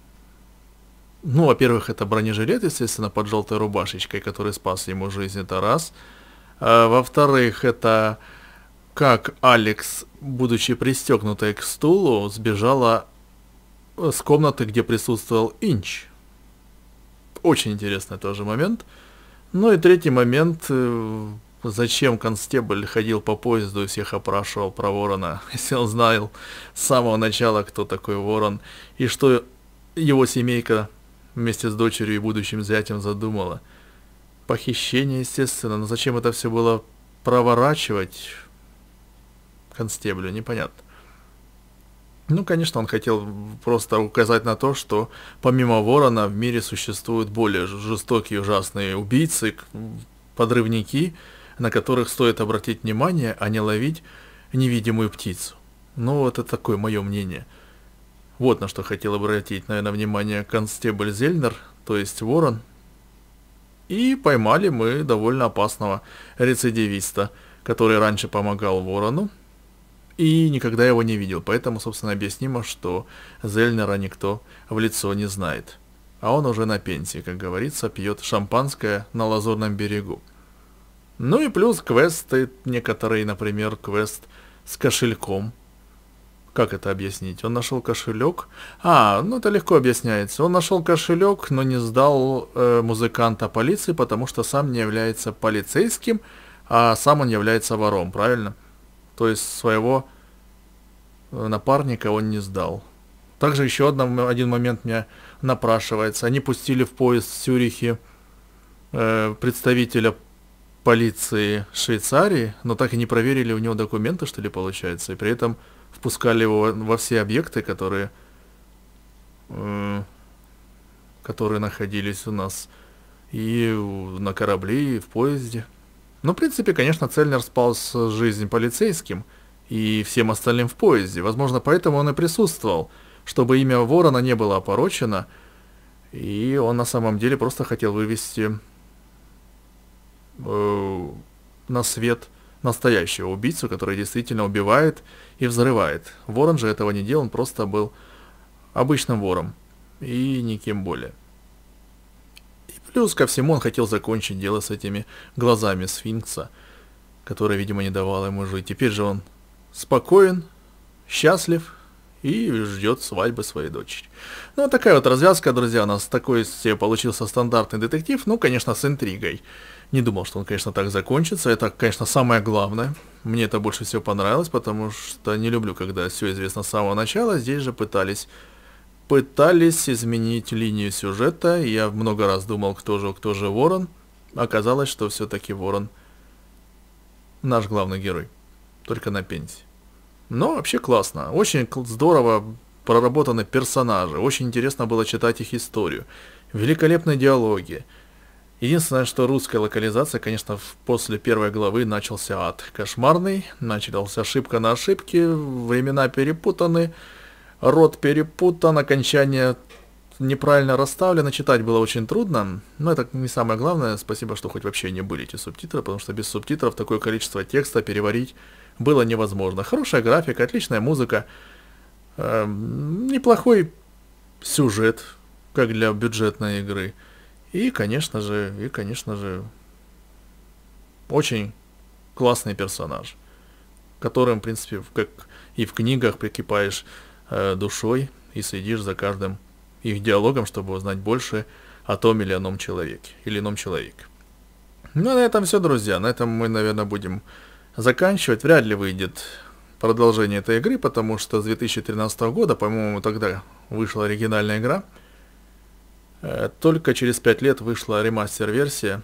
Ну, во-первых, это бронежилет, естественно, под желтой рубашечкой, который спас ему жизнь, это раз. А, во-вторых, это как Алекс, будучи пристегнутой к стулу, сбежала с комнаты, где присутствовал Инч. Очень интересный тоже момент. Ну и третий момент, зачем констебль ходил по поезду и всех опрашивал про ворона, если он знал с самого начала, кто такой ворон, и что его семейка вместе с дочерью и будущим зятем задумала. Похищение, естественно, но зачем это все было проворачивать констеблю, непонятно. Ну, конечно, он хотел просто указать на то, что помимо ворона в мире существуют более жестокие, ужасные убийцы, подрывники, на которых стоит обратить внимание, а не ловить невидимую птицу. Ну, вот это такое мое мнение. Вот на что хотел обратить, наверное, внимание констебль Зельнер, то есть ворон. И поймали мы довольно опасного рецидивиста, который раньше помогал ворону и никогда его не видел. Поэтому, собственно, объяснимо, что Зельнера никто в лицо не знает. А он уже на пенсии, как говорится, пьет шампанское на Лазурном берегу. Ну и плюс квесты некоторые, например, квест с кошельком. Как это объяснить? Он нашел кошелек. А, ну это легко объясняется. Он нашел кошелек, но не сдал э, музыканта полиции, потому что сам не является полицейским, а сам он является вором, правильно? То есть своего э, напарника он не сдал. Также еще один, один момент меня напрашивается. Они пустили в поезд в Цюрихе э, представителя полиции Швейцарии, но так и не проверили у него документы, что ли, получается, и при этом впускали его во все объекты, которые, э, которые находились у нас и на корабле, и в поезде. Ну, в принципе, конечно, Цельнер спас жизнь полицейским и всем остальным в поезде. Возможно, поэтому он и присутствовал, чтобы имя ворона не было опорочено, и он на самом деле просто хотел вывести э, на свет настоящего убийцу, который действительно убивает и взрывает. Ворон же этого не делал, он просто был обычным вором и никем более. И плюс ко всему он хотел закончить дело с этими глазами сфинкса, которые, видимо, не давало ему жить. Теперь же он спокоен, счастлив и ждет свадьбы своей дочери. Ну, вот такая вот развязка, друзья, у нас такой себе получился стандартный детектив, ну, конечно, с интригой. Не думал, что он, конечно, так закончится. Это, конечно, самое главное. Мне это больше всего понравилось, потому что не люблю, когда все известно с самого начала. Здесь же пытались, пытались изменить линию сюжета. Я много раз думал, кто же, кто же ворон. Оказалось, что все-таки ворон наш главный герой. Только на пенсии. Но вообще классно. Очень здорово проработаны персонажи. Очень интересно было читать их историю. Великолепные диалоги. Единственное, что русская локализация, конечно, после первой главы начался ад кошмарный, началась ошибка на ошибке, времена перепутаны, род перепутан, окончание неправильно расставлено, читать было очень трудно, но это не самое главное, спасибо, что хоть вообще не были эти субтитры, потому что без субтитров такое количество текста переварить было невозможно. Хорошая графика, отличная музыка, э, неплохой сюжет, как для бюджетной игры. И, конечно же, и, конечно же, очень классный персонаж, которым, в принципе, как и в книгах прикипаешь э, душой и следишь за каждым их диалогом, чтобы узнать больше о том или ином человеке, или ином человеке. Ну, на этом все, друзья. На этом мы, наверное, будем заканчивать. Вряд ли выйдет продолжение этой игры, потому что с две тысячи тринадцатого года, по-моему, тогда вышла оригинальная игра. Только через пять лет вышла ремастер-версия.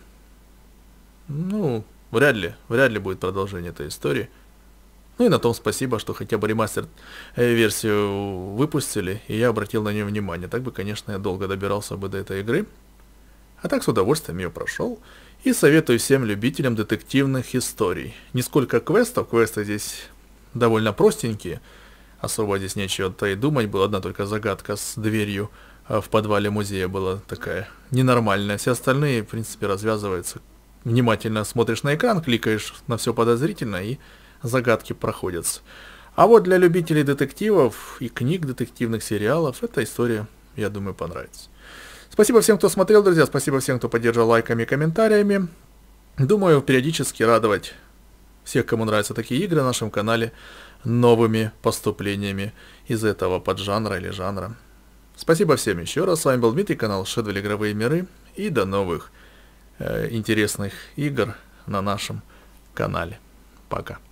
Ну, вряд ли, вряд ли будет продолжение этой истории. Ну и на том спасибо, что хотя бы ремастер-версию выпустили, и я обратил на нее внимание. Так бы, конечно, я долго добирался бы до этой игры. А так с удовольствием ее прошел. И советую всем любителям детективных историй. Не сколько квестов, квесты здесь довольно простенькие. Особо здесь нечего-то и думать. Была одна только загадка с дверью в подвале музея была такая ненормальная. Все остальные, в принципе, развязываются. Внимательно смотришь на экран, кликаешь на все подозрительно, и загадки проходятся. А вот для любителей детективов и книг детективных сериалов эта история, я думаю, понравится. Спасибо всем, кто смотрел, друзья. Спасибо всем, кто поддержал лайками и комментариями. Думаю, периодически радовать всех, кому нравятся такие игры на нашем канале, новыми поступлениями из этого поджанра или жанра. Спасибо всем еще раз. С вами был Дмитрий, канал Shadow Игровые миры. И до новых э, интересных игр на нашем канале. Пока.